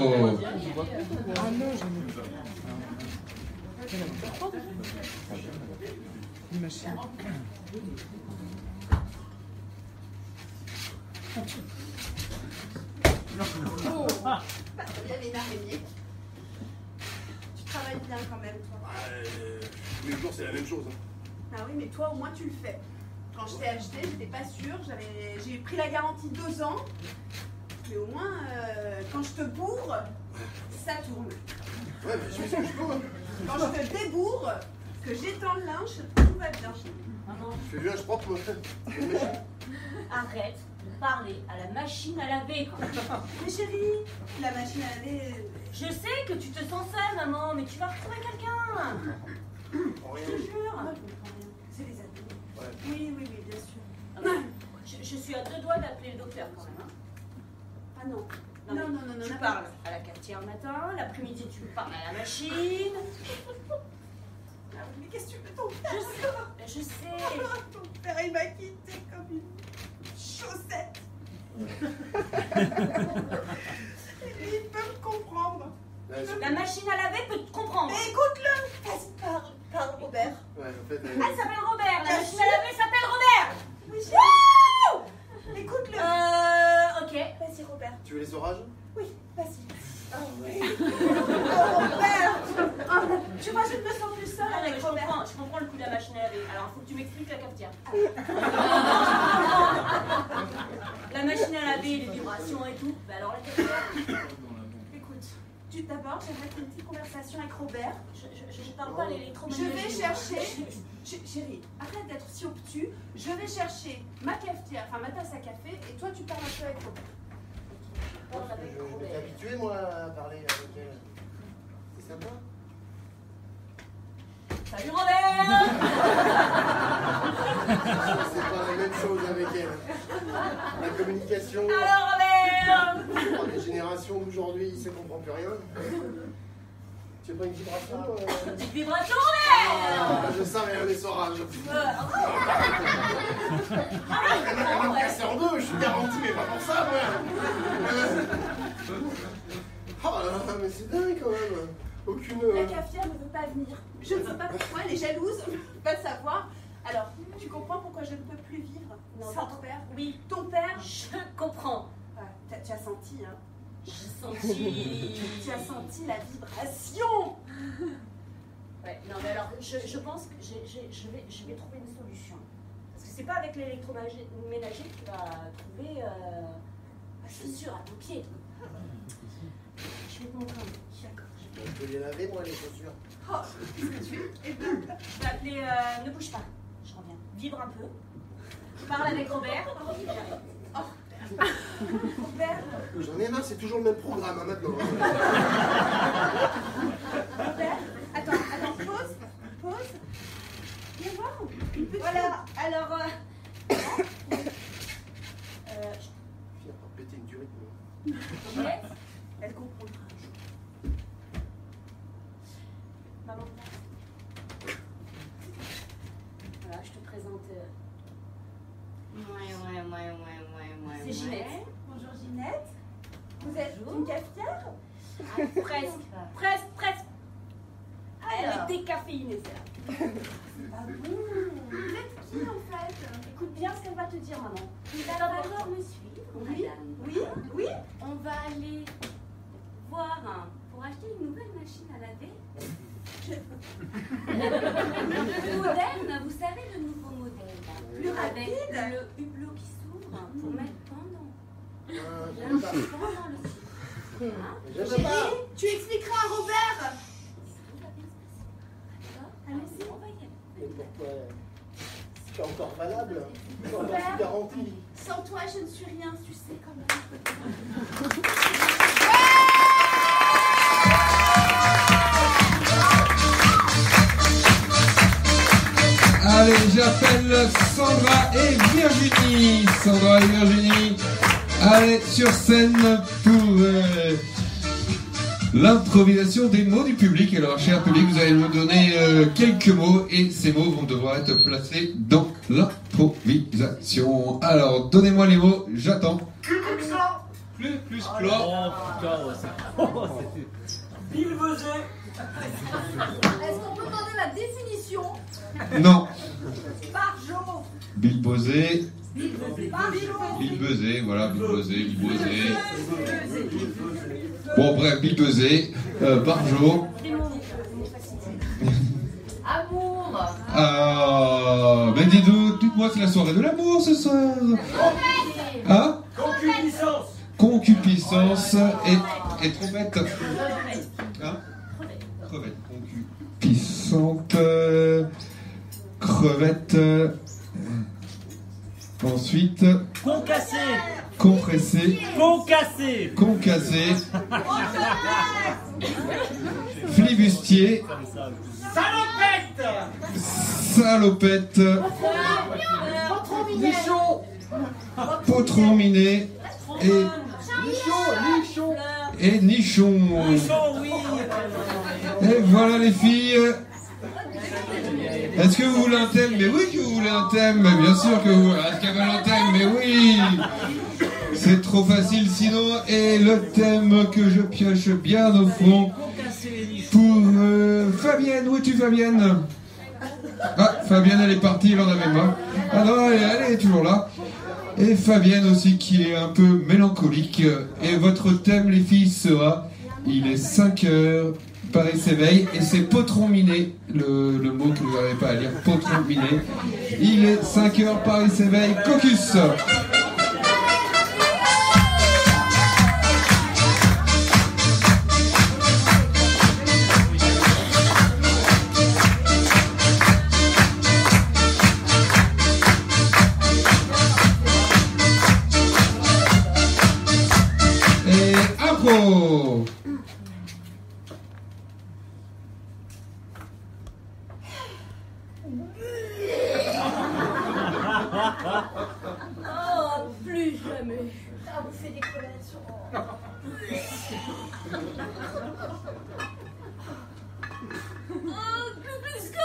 Oh. Il y avait une araignée. Tu travailles bien quand même, toi. Euh, tous les jours, c'est la même chose. Hein. Ah oui, mais toi, au moins, tu le fais. Quand je t'ai acheté, j'étais pas sûre. J'avais, j'ai pris la garantie deux ans. Mais au moins, euh, quand je te bourre, ça tourne. Ouais, mais je fais ce que je peux. Hein. Quand je te débourre, que j'étends le linge, tout va bien. Maman, Je fais du linge propre, moi. arrête de parler à la machine à laver quand même. Mais chérie, la machine à laver... Je sais que tu te sens seule, maman, mais tu vas retrouver quelqu'un. Je te jure. C'est les amis. Ouais. Oui, oui, oui, bien sûr. Ah bon, je, je suis à deux doigts d'appeler le docteur quand même. Hein. Ah non. Non, Non, mais non, non, non. tu non, parles à la cafetière le matin, l'après-midi tu parles à la machine. Ah, mais qu'est-ce que tu fais, ton père? Je sais, je sais. Ton père, il m'a quitté comme une chaussette. Il peut me comprendre. La machine à laver peut te comprendre. Mais écoute-le. Vas-y, parle, parle, Robert. Ouais, en fait. Elle s'appelle Robert, la machine à laver s'appelle Robert. Oui, chérie. Écoute-le. Euh, ok. Vas-y, Robert. Tu veux les orages? Oui, vas-y. Oh, oui. Oh, Robert. Oh, tu vois, je me sens plus seule Ah, avec je Robert. comprends, je comprends le coup de la machine à laver. Alors, il faut que tu m'expliques la cafetière. La machine à laver, les vibrations et tout. Bah alors, la cafetière. Écoute, tu d'abord, j'aimerais une petite conversation avec Robert. Je, je, je parle pas à Je l'électroménager. vais chercher, Ch- chérie, arrête d'être si obtus. Je vais chercher ma cafetière, enfin ma tasse à café, et toi tu parles un peu avec Robert. Je, je m'étais habitué, moi, à parler avec elle. C'est sympa. Salut Robert. C'est pas la même chose avec elle. La communication. Alors Robert. Dans les générations d'aujourd'hui, il ne comprend plus rien. Tu veux pas une vibration euh... Petite vibration Robert. Ah, je savais, un essorage. Euh, Elle m'a cassé en deux, je suis garanti, mais pas pour ça, moi. Oh là là, mais c'est dingue quand même. Aucune. La cafetière ne veut pas venir. Je ne veux pas pourquoi, elle est jalouse, je ne veux pas le savoir. Alors, tu comprends pourquoi je ne peux plus vivre Non, sans pas- ton père? Oui, Ton père, je comprends. ah, t'as- tu as senti, hein. J'ai senti. Tu as senti la vibration. Ouais, non mais alors, je, je pense que j'ai- j'ai- je, vais, je vais trouver une solution. Parce que c'est pas avec l'électroménager que tu vas trouver euh, la chaussure à ton pied. Je vais te montrer un truc. D'accord. Je peux les laver, moi, les chaussures. Oh, qu'est-ce que tu es? Eh ben, Je vais appeler. Euh, ne bouge pas. Je reviens. Vibre un peu. Je parle avec Robert. J'arrive. Robert, J'en ai marre, c'est toujours le même programme hein, maintenant. Robert, attends, attends, pause, pause. Viens voir. Une petite... Voilà, alors... Euh... euh, Viens par péter une durite. Juliette, elle comprendra un jour. maman. Voilà, je te présente. euh, Ouais, ouais, ouais, ouais, ouais, ouais. C'est Ginette. Bonjour Ginette. Vous êtes Bonjour. une cafetière? Ah, presque. Presque, presque. Elle Alors. est décaféinée, celle-là. Ah bon? Vous êtes qui en fait? Écoute bien ce qu'elle va te dire, maman. Tu vas d'abord me suivre, Oui, madame. oui, oui. On va aller voir hein, pour acheter une nouvelle machine à laver. Moderne, vous savez le nouveau modèle là, Plus avec rapide. le hublot qui s'ouvre pour mettre pendant. Euh, Là, j'aime pas. pendant le cycle. Hein? J'aime Chérie, pas. tu expliqueras à Robert. Tout va bien se passer. D'accord? Allez-y. On va y aller. Mais pourquoi? C'est pas encore valable. C'est encore Robert. sous garantie. Sans toi, je ne suis rien, tu sais quand même. Allez, j'appelle Sandra et Virginie. Sandra et Virginie, allez sur scène pour euh, l'improvisation des mots du public. Alors, cher public, vous allez me donner euh, quelques mots et ces mots vont devoir être placés dans l'improvisation. Alors, donnez-moi les mots, j'attends. Plus plus chlore. Oh putain, ouais, c'est. Oh, c'était. Bill Buzet. Est-ce qu'on peut demander la définition? Non. Barjo. Bill Bosé, Barjo. Bill Buzet, voilà, Bill Bosé, Bill Bosé. Bon, bref, Bill Bosé, euh, Barjo. Des mots, des mots faciles. Amour. Ah, ben dis donc, dites-moi dites-moi, c'est la soirée de l'amour ce soir. Hein? Concupiscence. Concupiscence et, et trompette. Hein? Crevette. Concupiscente. euh, Crevette. euh, Ensuite. Concassé. Compressé. Concassé. Concassé. Flibustier. Salopette. Salopette. Nichon. Potron miné. Et, Nichon. Nichon. et nichon. Nichon, oui. Et voilà les filles. Est-ce que vous voulez un thème? Mais oui que vous voulez un thème, mais bien sûr que vous... Est-ce qu'elle veut un thème? Mais oui. C'est trop facile sinon. Et le thème que je pioche bien au fond pour euh, Fabienne. Où es-tu Fabienne? Ah, Fabienne elle est partie, elle en avait marre. Ah non, elle, elle est toujours là. Et Fabienne aussi qui est un peu mélancolique. Et votre thème les filles sera: il est cinq heures, Paris s'éveille, et c'est potron miné, le, le mot que vous n'avez pas à lire, potron miné. Il est cinq heures, Paris s'éveille, caucus. Et impro. Oh, plus jamais. Ah, vous faites des collettes. Oh. Oh, plus plus que...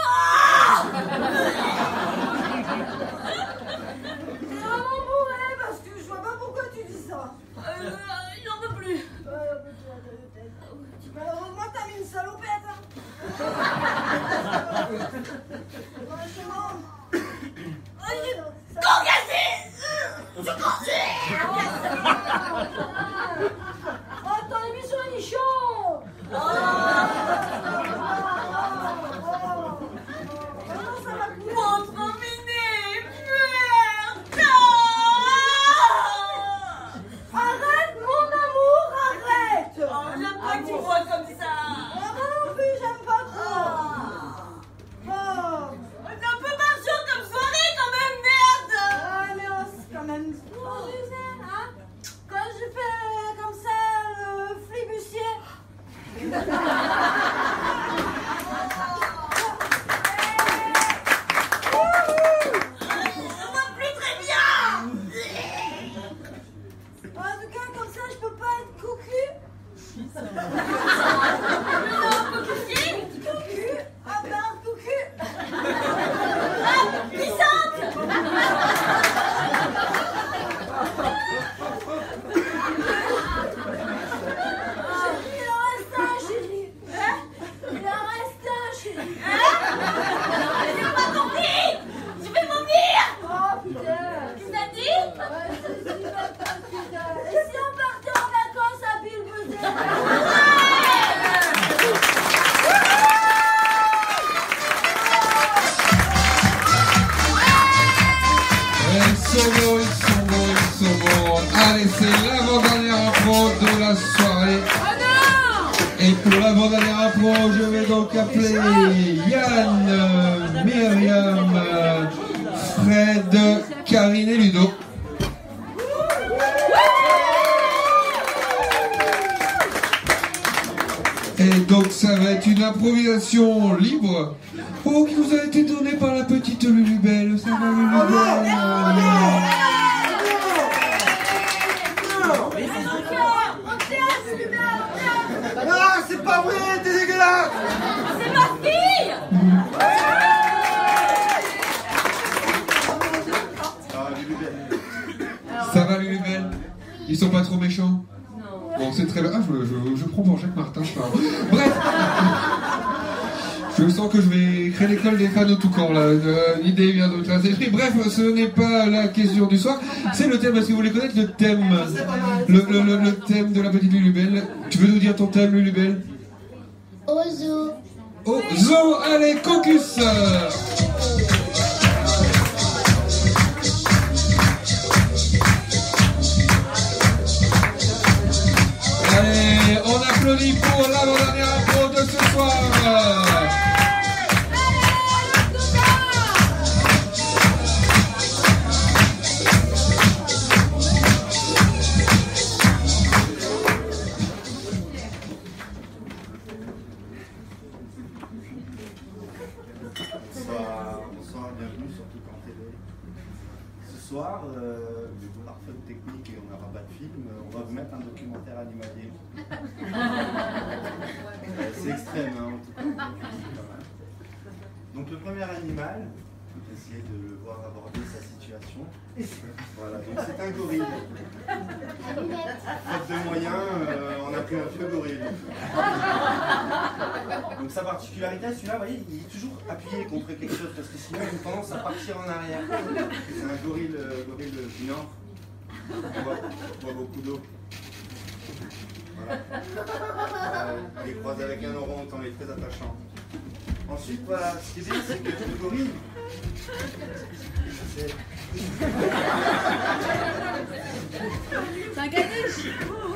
T'es vraiment bourré parce que je vois pas pourquoi tu dis ça. Euh, il n'en peut plus. Euh, Malheureusement, t'as mis une salopette. Hein. Franchement. Concassé! C'est cassé! Oh, t'en as mis sur un nichon! Oh! Maintenant, ça va couler! Montre miné! Merde! Arrête, mon amour, arrête! Oh, j'aime pas que tu vois comme ça! Moi non plus, j'aime pas trop! Oh! C'est un peu marchand comme soirée quand même, merde! Ah mais oh, c'est quand même... Oh, Suzanne, hein? Quand je fais comme ça, le flibustier... Ça va plus très bien! En tout cas, comme ça, je peux pas être cocu. Non, cocu? Cocu? Ah ben, cocu! Ah, puissante! Chérie, il en reste un, chérie! Hein? Il en reste un, chérie! Hein? J'ai pas compris! Je vais vomir! Oh putain! Qu'est-ce que t'as dit? Ouais, je suis pas pas putain! Et si on partait en vacances à Bilbezet? Ils sont bons, ils sont bons, ils sont bons. Allez, c'est l'avant-dernière impro de la soirée. Et pour l'avant-dernière impro, je vais donc appeler Yann, Myriam, Fred, Karine et Ludo. Et donc ça va être une improvisation libre. Oh, qui vous a été donnée par la petite Lulubelle. Ça va, Lulubelle? Ah, c'est pas vrai, t'es dégueulasse! C'est ma fille! Ça va, Lulubelle? Ils sont pas trop méchants? Bon, c'est très bien. Ah, je, je, je prends pour Jacques Martin. Je parle. Bref! Je sens que je vais créer l'école des fans au tout camp, là. Euh, L'idée vient de tracer l'esprit. Bref, ce n'est pas la question du soir. C'est le thème. Est-ce que vous voulez connaître le thème? Le, le, le, le thème de la petite Lulubelle. Tu veux nous dire ton thème, Lulubelle? Au zoo. Au zoo, allez, caucus! soir, euh, par faute technique et on n'aura pas de film, on va vous mettre un documentaire animalier. C'est extrême, hein, en tout cas. Donc le premier animal, on va essayer de le voir aborder sa situation. Voilà, donc c'est un gorille. Faute de moyens, euh, on a pris un vieux gorille. Donc sa particularité, celui-là, vous voyez, il est toujours appuyé contre quelque chose parce que sinon il a une tendance à partir en arrière. C'est un gorille, euh, gorille du Nord. On boit, on boit beaucoup d'eau. Voilà. Euh, il est croisé avec un orang-outan, il est très attachant. Ensuite, voilà, ce qui est bien, c'est que le gorille, c'est... C'est un caniche.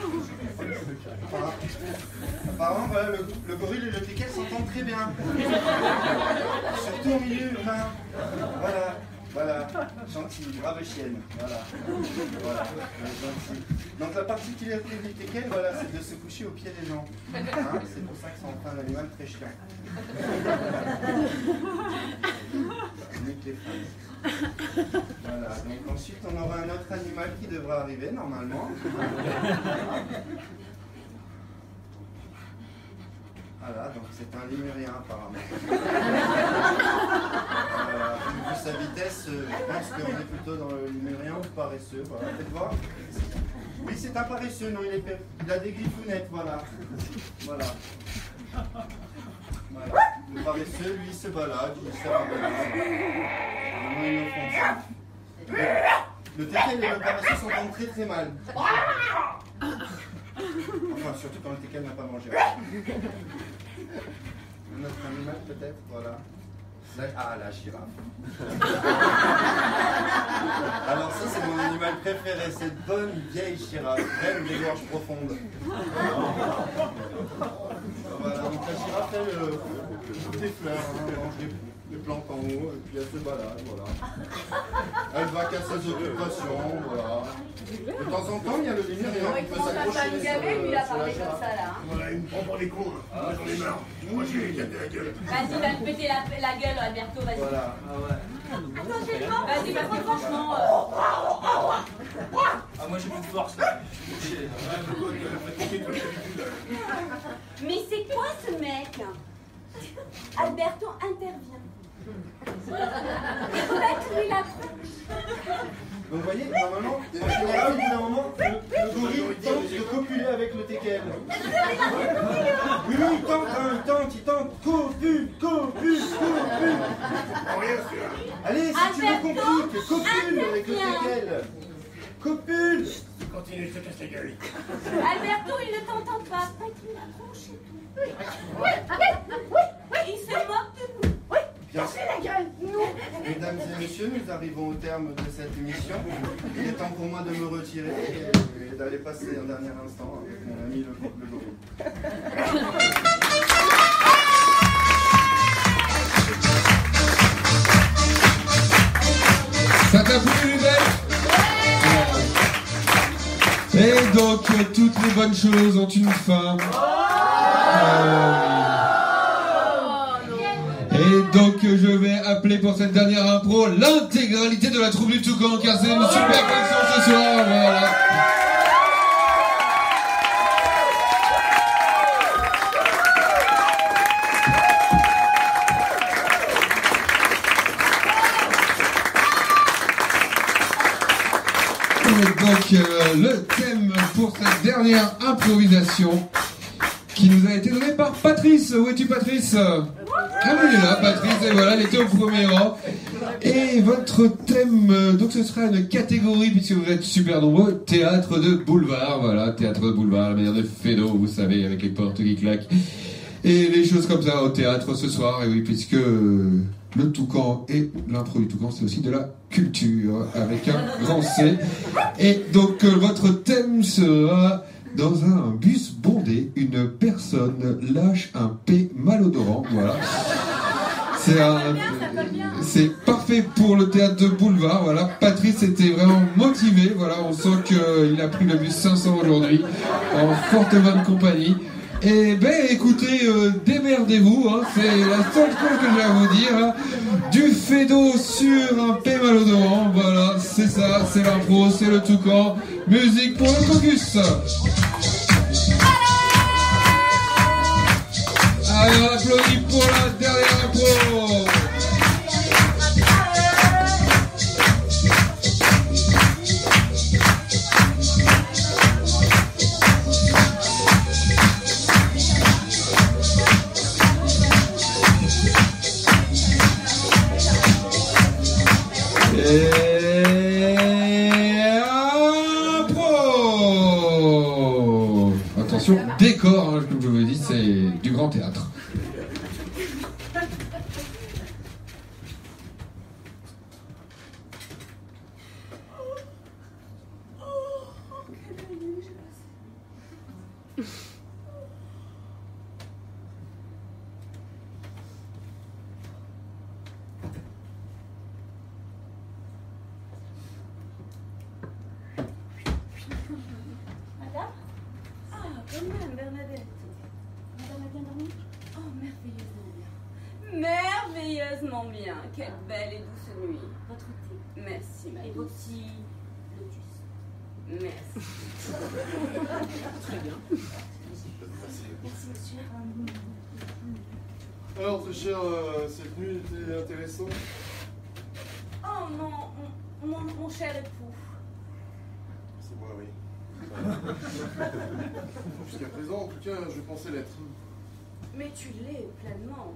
Apparemment, voilà, le, le gorille et le teckel s'entendent très bien. Surtout au milieu humain. Voilà, voilà, gentil, brave chienne. Voilà, voilà, gentil. Donc la particularité du teckel, voilà, c'est de se coucher au pied des gens. Hein, c'est pour ça que c'est enfin un animal très chiant. Nique les phrases. Voilà, donc ensuite on aura un autre animal qui devra arriver normalement. Voilà, donc c'est un lémurien apparemment. Voilà, vu sa vitesse, je pense qu'on est plutôt dans le lémurien ou paresseux. Voilà, faites voir. Oui, c'est un paresseux, non, il, est... il a des griffounettes, voilà. Voilà. Voilà. Le paresseux, lui, se balade, il se balade. Vraiment inoffensif. Le teckel et le paresseux s'entendent très très mal. Enfin, surtout quand le teckel n'a pas mangé. Un autre animal peut-être, voilà. La... Ah, la girafe. Alors ça, c'est mon animal préféré, cette bonne vieille girafe, reine des gorges profondes. Voilà, donc la girafe, elle, euh, des fleurs, hein, elle mange des, des plantes en haut, et puis elle se balade, voilà. Elle va qu'à ses occupations, voilà. De temps en temps, il y a le lémurien qui peut s'accrocher sur, lui, il a parlé comme ça, là. Hein. Voilà, il me prend pour les cons, là. Moi, j'en ai marre. Moi, j'ai éclaté la gueule. Vas-y, va te péter la, la gueule, Alberto, vas-y. Voilà. Ah ouais. Vas-y, parce que franchement... Euh... Ah, moi j'ai plus de force là. Mais c'est quoi ce mec? Alberto intervient. Faites-lui la tronche. Donc vous voyez, normalement, en général, au bout d'un moment, le, le gorille tente de copuler avec le teckel. Oui, oui, il tente, hein, il tente, il tente. Copule, copule, copule. Allez, si tu veux complique, copule avec le teckel. Copule. Continue, je te casse la gueule. Alberto, il ne t'entend pas. Faites-lui la tronche et tout. Il se moque de nous. Bien. Mesdames et messieurs, nous arrivons au terme de cette émission. Il est temps pour moi de me retirer et d'aller passer un dernier instant avec mon ami le, le gorille. Ça t'a plu, Belle? Et donc, toutes les bonnes choses ont une fin. Euh... Et donc je vais appeler pour cette dernière impro l'intégralité de la troupe du Toucan, car c'est une super fonction ce soir, voilà. Et donc euh, le thème pour cette dernière improvisation qui nous a été donné par Patrice. Où es-tu, Patrice? Ah oui, il est là, Patrice, et voilà, elle était au premier rang. Et votre thème, euh, donc ce sera une catégorie, puisque vous êtes super nombreux, théâtre de boulevard, voilà, théâtre de boulevard, la manière de Fédo, vous savez, avec les portes qui claquent. Et les choses comme ça au théâtre ce soir, et oui, puisque euh, le Toucan et l'impro du Toucan, c'est aussi de la culture, avec un grand C. Et donc, euh, votre thème sera... Dans un bus bondé, une personne lâche un P malodorant, voilà. C'est un, c'est parfait pour le théâtre de boulevard, voilà. Patrice était vraiment motivé, voilà. On sent qu'il a pris le bus cinq cents aujourd'hui, en forte bonne compagnie. Et ben écoutez, euh, démerdez-vous, hein, c'est la seule chose que j'ai à vous dire. Hein. Du Fédo sur un P malodorant, voilà. C'est c'est ça, c'est l'impro, c'est le toucan. Musique pour le caucus. Allez, on applaudit pour la dernière impro. Décor, hein, comme je vous dis, c'est du grand théâtre. Merveilleusement bien. Quelle belle et douce nuit. Votre thé. Merci, ma Et vos petits lotus. Merci. Très bien. Merci, monsieur. Alors, très cher, euh, cette nuit était intéressante. Oh mon, mon, mon cher époux. C'est moi, oui. Jusqu'à présent, en tout cas, je pensais l'être. Mais tu l'es pleinement.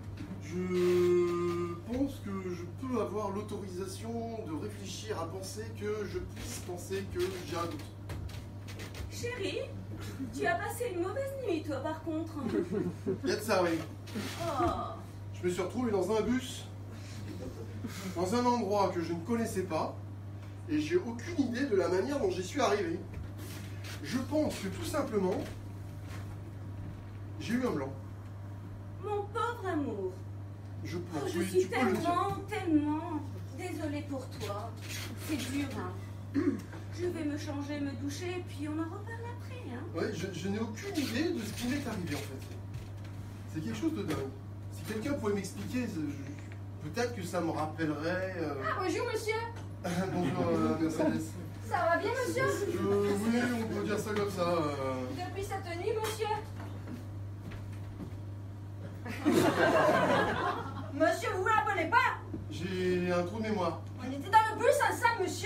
Je pense que je peux avoir l'autorisation de réfléchir à penser que je puisse penser que j'ai un doute. Chérie, tu as passé une mauvaise nuit, toi, par contre. Il y a de ça, oui. Oh. Je me suis retrouvé dans un bus, dans un endroit que je ne connaissais pas, et j'ai aucune idée de la manière dont j'y suis arrivé. Je pense que tout simplement, j'ai eu un blanc. Mon pauvre amour. Je pense, Oh, je oui, suis tu peux le dire. tellement, tellement désolée pour toi. C'est dur, hein. Je vais me changer, me doucher, et puis on en reparle après, hein. Ouais, je, je n'ai aucune idée de ce qui m'est arrivé, en fait. C'est quelque chose de dingue. Si quelqu'un pouvait m'expliquer, je- peut-être que ça me rappellerait... euh, Ah, bonjour, monsieur. Bonjour, euh, Mercedes. Ça va bien, monsieur? Euh, oui, on peut dire ça comme ça. euh. Depuis cette nuit, monsieur? Monsieur, vous vous rappelez pas? J'ai un trou de mémoire. On était dans le bus ensemble, monsieur.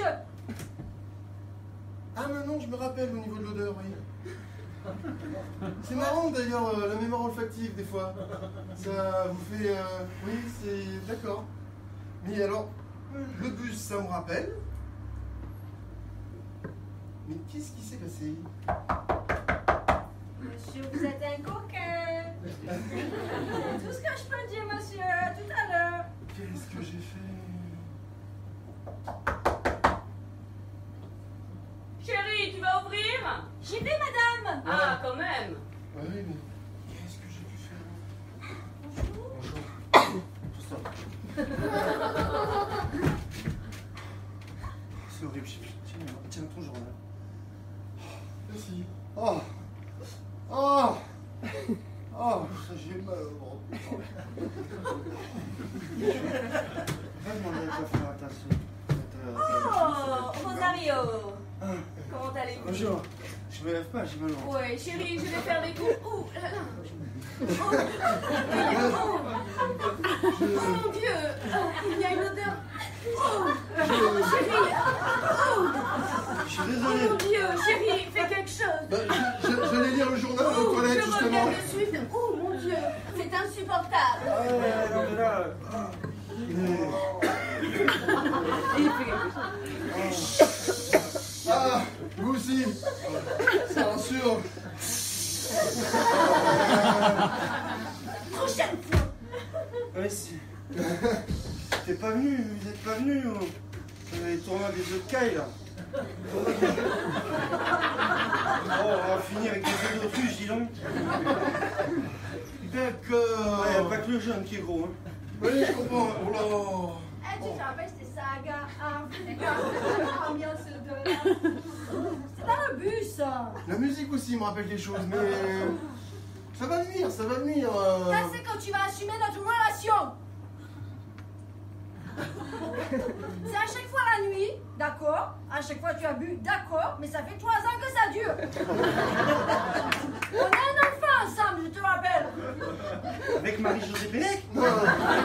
Ah, maintenant, je me rappelle au niveau de l'odeur, oui. C'est marrant, d'ailleurs, euh, la mémoire olfactive, des fois. Ça vous fait... euh, Oui, c'est... D'accord. Mais alors, le bus, ça me rappelle. Mais qu'est-ce qui s'est passé? Monsieur, vous êtes un coquin. C'est tout ce que je peux dire, monsieur. À tout à l'heure. Qu'est-ce que j'ai fait? Chérie, tu vas ouvrir? J'y vais, madame. Ah, quand même. Ouais, oui, mais qu'est-ce que j'ai pu faire? Bonjour. Bonjour. Tout ça. C'est horrible, j'ai... Tiens, tiens ton journal. Merci. Oh. Oh. Oh, ça j'ai mal au ventre. Va demander à ta frère, à ta soeur. Oh, Rosario. Comment allez-vous? Bonjour. Je me lève pas, j'ai mal au ventre. Ouais, chérie, je vais faire des coups. Oh là là. Oh, oh. Oh mon Dieu. Oh, il y a une odeur. Oh, oh chérie. Oh. Je suis Oh désolé. mon Dieu, chérie, fais quelque chose. Bah, je- je- J'allais lire le journal aux Oh, toilettes, je justement. regarde de suite. Oh mon Dieu, c'est insupportable. Ouais, ouais, non, mais là. Ah, vous aussi. Ça rassure. Prochaine fois. Ouais, si. T'es pas venu, vous êtes pas venu. Oh. Les tournois des œufs de caille, là. Oh, on va finir avec des œufs d'autruche, dis donc. D'accord. Ouais, y a pas que le jeune qui est gros, hein. Oui, je comprends. Oh là. Eh, tu te rappelles, c'était Saga, hein? Ambiance de... C'est dans le bus. La musique aussi me rappelle quelque chose, mais ça va venir, ça va venir. euh. Ça, c'est quand tu vas assumer notre relation. C'est à chaque fois la nuit, d'accord? d'accord. À chaque fois, tu as bu, d'accord. Mais ça fait trois ans que ça dure. On a un enfant ensemble, je te rappelle. Avec Marie-Josée Pérec? Non. Non,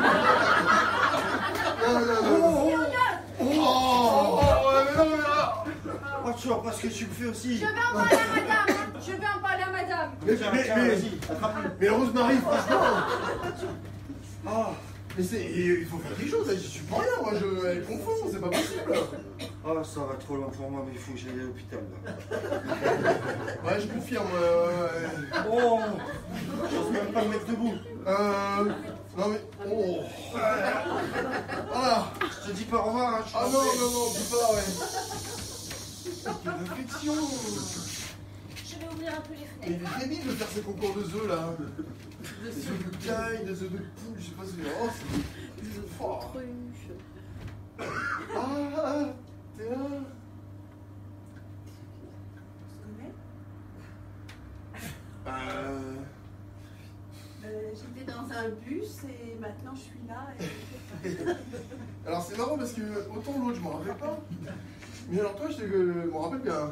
non, non. Si, regarde. Oh, oh, mais non, mais là. Oh, tu vois pas ce que tu me fais aussi. Je vais en parler à madame. hein. Je vais en parler à madame. Mais, Tiens, mais, tiens, mais, vas-y, attrape-le. mais Rosemary, franchement. Oh, Mais c'est, il faut faire quelque chose, je suis pas rien, moi je elle confond, c'est pas possible. oh, ça va trop loin pour moi, mais il faut que j'aille à l'hôpital là. Ouais, je confirme. Euh, ouais. Oh, j'ose même pas me mettre debout. Euh. Non mais. Oh. Voilà. Je te dis pas au revoir. Hein, je Ah t'en non, prie. non, non, dis pas, ouais. Quelle réflexion. Je vais ouvrir un peu les Mais il fenêtres. est débile de faire ces concours de œufs là. Des œufs de caille, des œufs de poule, je sais pas si. Oh, c'est fort. Ah, t'es là. Euh. Euh, J'étais dans un bus et maintenant je suis là. Et... Alors c'est marrant parce que autant l'autre je m'en rappelle pas. Mais alors toi je te- m'en rappelle bien.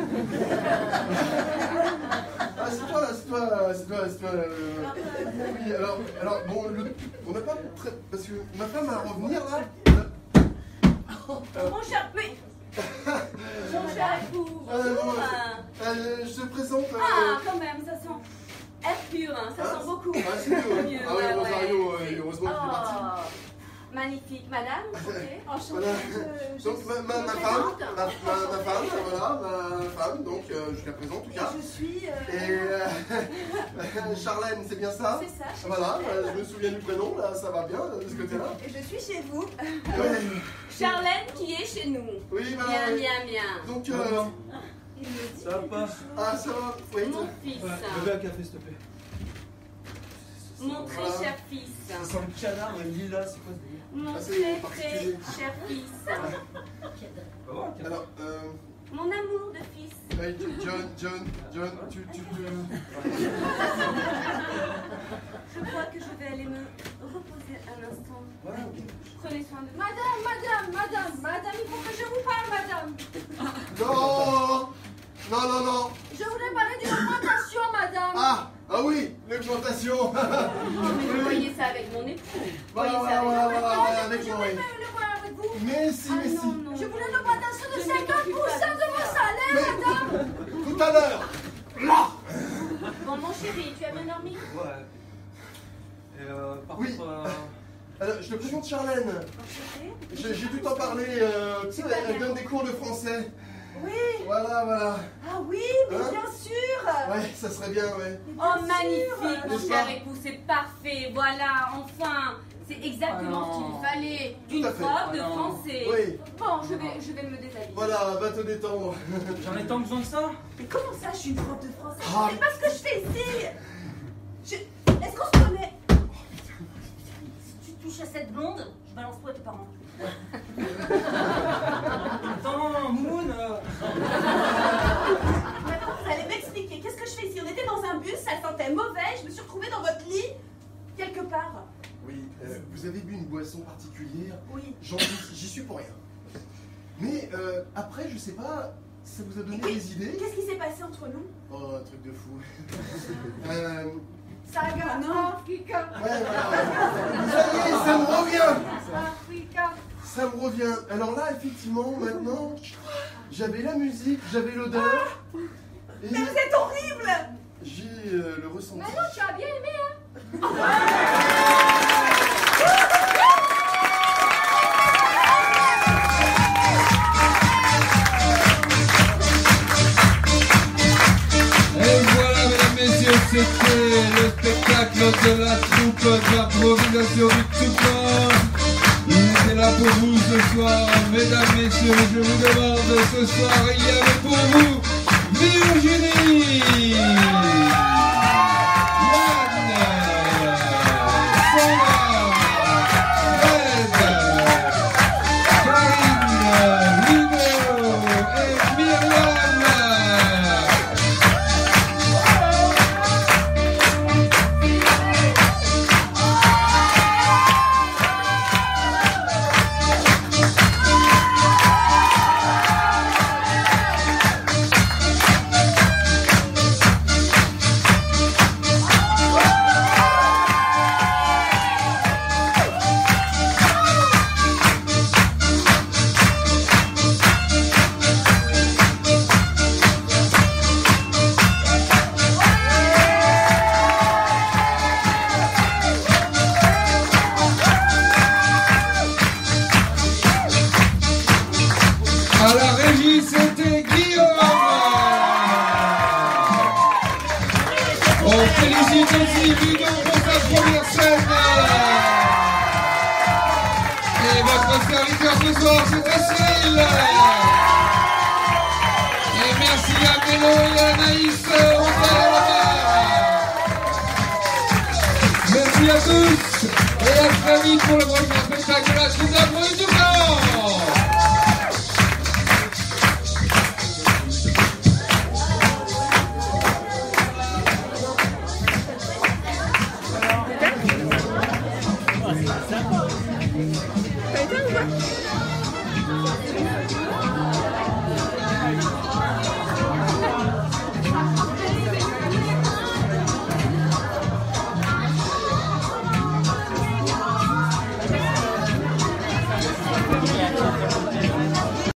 Ah c'est toi là, c'est toi, c'est toi, c'est toi. euh, Oui alors, alors bon, le- on n'a pas très... Parce que ma femme va revenir là. Mon cher, mais... Mon cher époux, Euh, bon, bonjour. euh, je te présente... euh, Ah, quand même, ça sent air pur, hein, ça Ah, sent beaucoup. Ah c'est mieux, ouais. Mieux, Ah oui, ouais, Rosario, ouais. euh, heureusement qu'il est parti. Oh, magnifique, madame. Ok, enchantée. Voilà. Je- je Donc ma, ma, me ma femme, présente. ma, ma, ma femme, voilà, ma femme, donc euh, jusqu'à présent en tout cas. Je suis. euh, Et euh, Charlène, c'est bien ça? C'est ça, chez Voilà, Charlène. euh, je me souviens du prénom, là, ça va bien de ce côté-là. Et je suis chez vous. Ouais. Charlène qui est chez nous. Oui, voilà. Bien, oui. bien, bien. Donc, Ça euh, va? Il me dit Ça va pas? ah, ça va, oui. Mon fils, Ouais, bébé un café, s'il te plaît. mon très Voilà. cher fils, Ça sent le canard, elle me dit là, c'est quoi ce délire? mon Ah, c'est très particulier. très cher fils, Pas voir, le canard. Alors, euh, mon amour de fils. hey, John, John, John, tu, tu, tu, Je crois que je vais aller me reposer un instant. Voilà, ok. Prenez soin de moi. Madame, madame, madame, madame, il faut que je vous parle, madame. non, non, non, non. Je voulais parler d'une augmentation, madame. Ah, ah oui, l'augmentation. Oh, mais vous voyez ça avec mon époux. Voilà, Voyez voilà, ça voilà, avec voilà, Non, voilà, je- avec je moi, voulais oui. pas le voir avec vous. Mais si, Ah mais si. non, non. Je voulais l'augmentation de Je ne cinquante pour cent de mon salaire, Mais- madame. Tout à l'heure. Là. Bon, mon chéri, tu as bien dormi? Ouais. Et euh, par Oui. contre, euh, Alors, je te présente Charlène. Enchantée. J'ai j'ai dû t'en parler, euh, tu sais, elle, elle donne des cours de français. Oui. Voilà, voilà. Ah oui, mais Hein? bien sûr. Ouais, ça serait bien, ouais. Oh, magnifique, mon N'est-ce cher pas? époux, c'est parfait. Voilà, enfin, c'est exactement Ah ce non. qu'il fallait. Une à fait. prof de Ah non. français. Oui, Bon, je vais, je vais me déshabiller. voilà, va te détendre. j'en ai tant besoin de ça. Mais comment ça, je suis une prof de français? Ah. C'est pas ce que je fais ici. Je- Est-ce qu'on se connaît? Si tu touches à cette blonde, je balance toi à tes parents. Attends, Moon euh, Maintenant, vous allez m'expliquer. Qu'est-ce que je fais ici? On était dans un bus, ça sentait mauvais. Je me suis retrouvée dans votre lit, quelque part. Oui, euh, vous avez bu une boisson particulière. Oui. J'en- J'y suis pour rien. Mais euh, après, je sais pas, ça vous a donné Oui. des idées? Qu'est-ce qui s'est passé entre nous? Oh, un truc de fou. euh, Saga, non. Africa, ouais, voilà. Ça y est, ça me revient. Africa. Ça me revient. Alors là, effectivement, maintenant, j'avais la musique, j'avais l'odeur. Et Mais vous êtes horrible. j'ai euh, le ressenti. Mais non, tu as bien aimé, hein. Et voilà, mesdames, messieurs, c'était le spectacle de la troupe d'improvisation du Toucan. Il était là pour vous ce soir, mesdames, messieurs. Je vous demande ce soir, il y avait pour vous Virginie, Yann, Sandra, Fred, Karine, Lino et Myriam. fort, c'était Cyril. Et merci à Mélo et à Anaïs. On va Merci à tous et à très vite pour le prochain spectacle de la Troupe d'un Bruit du Camp.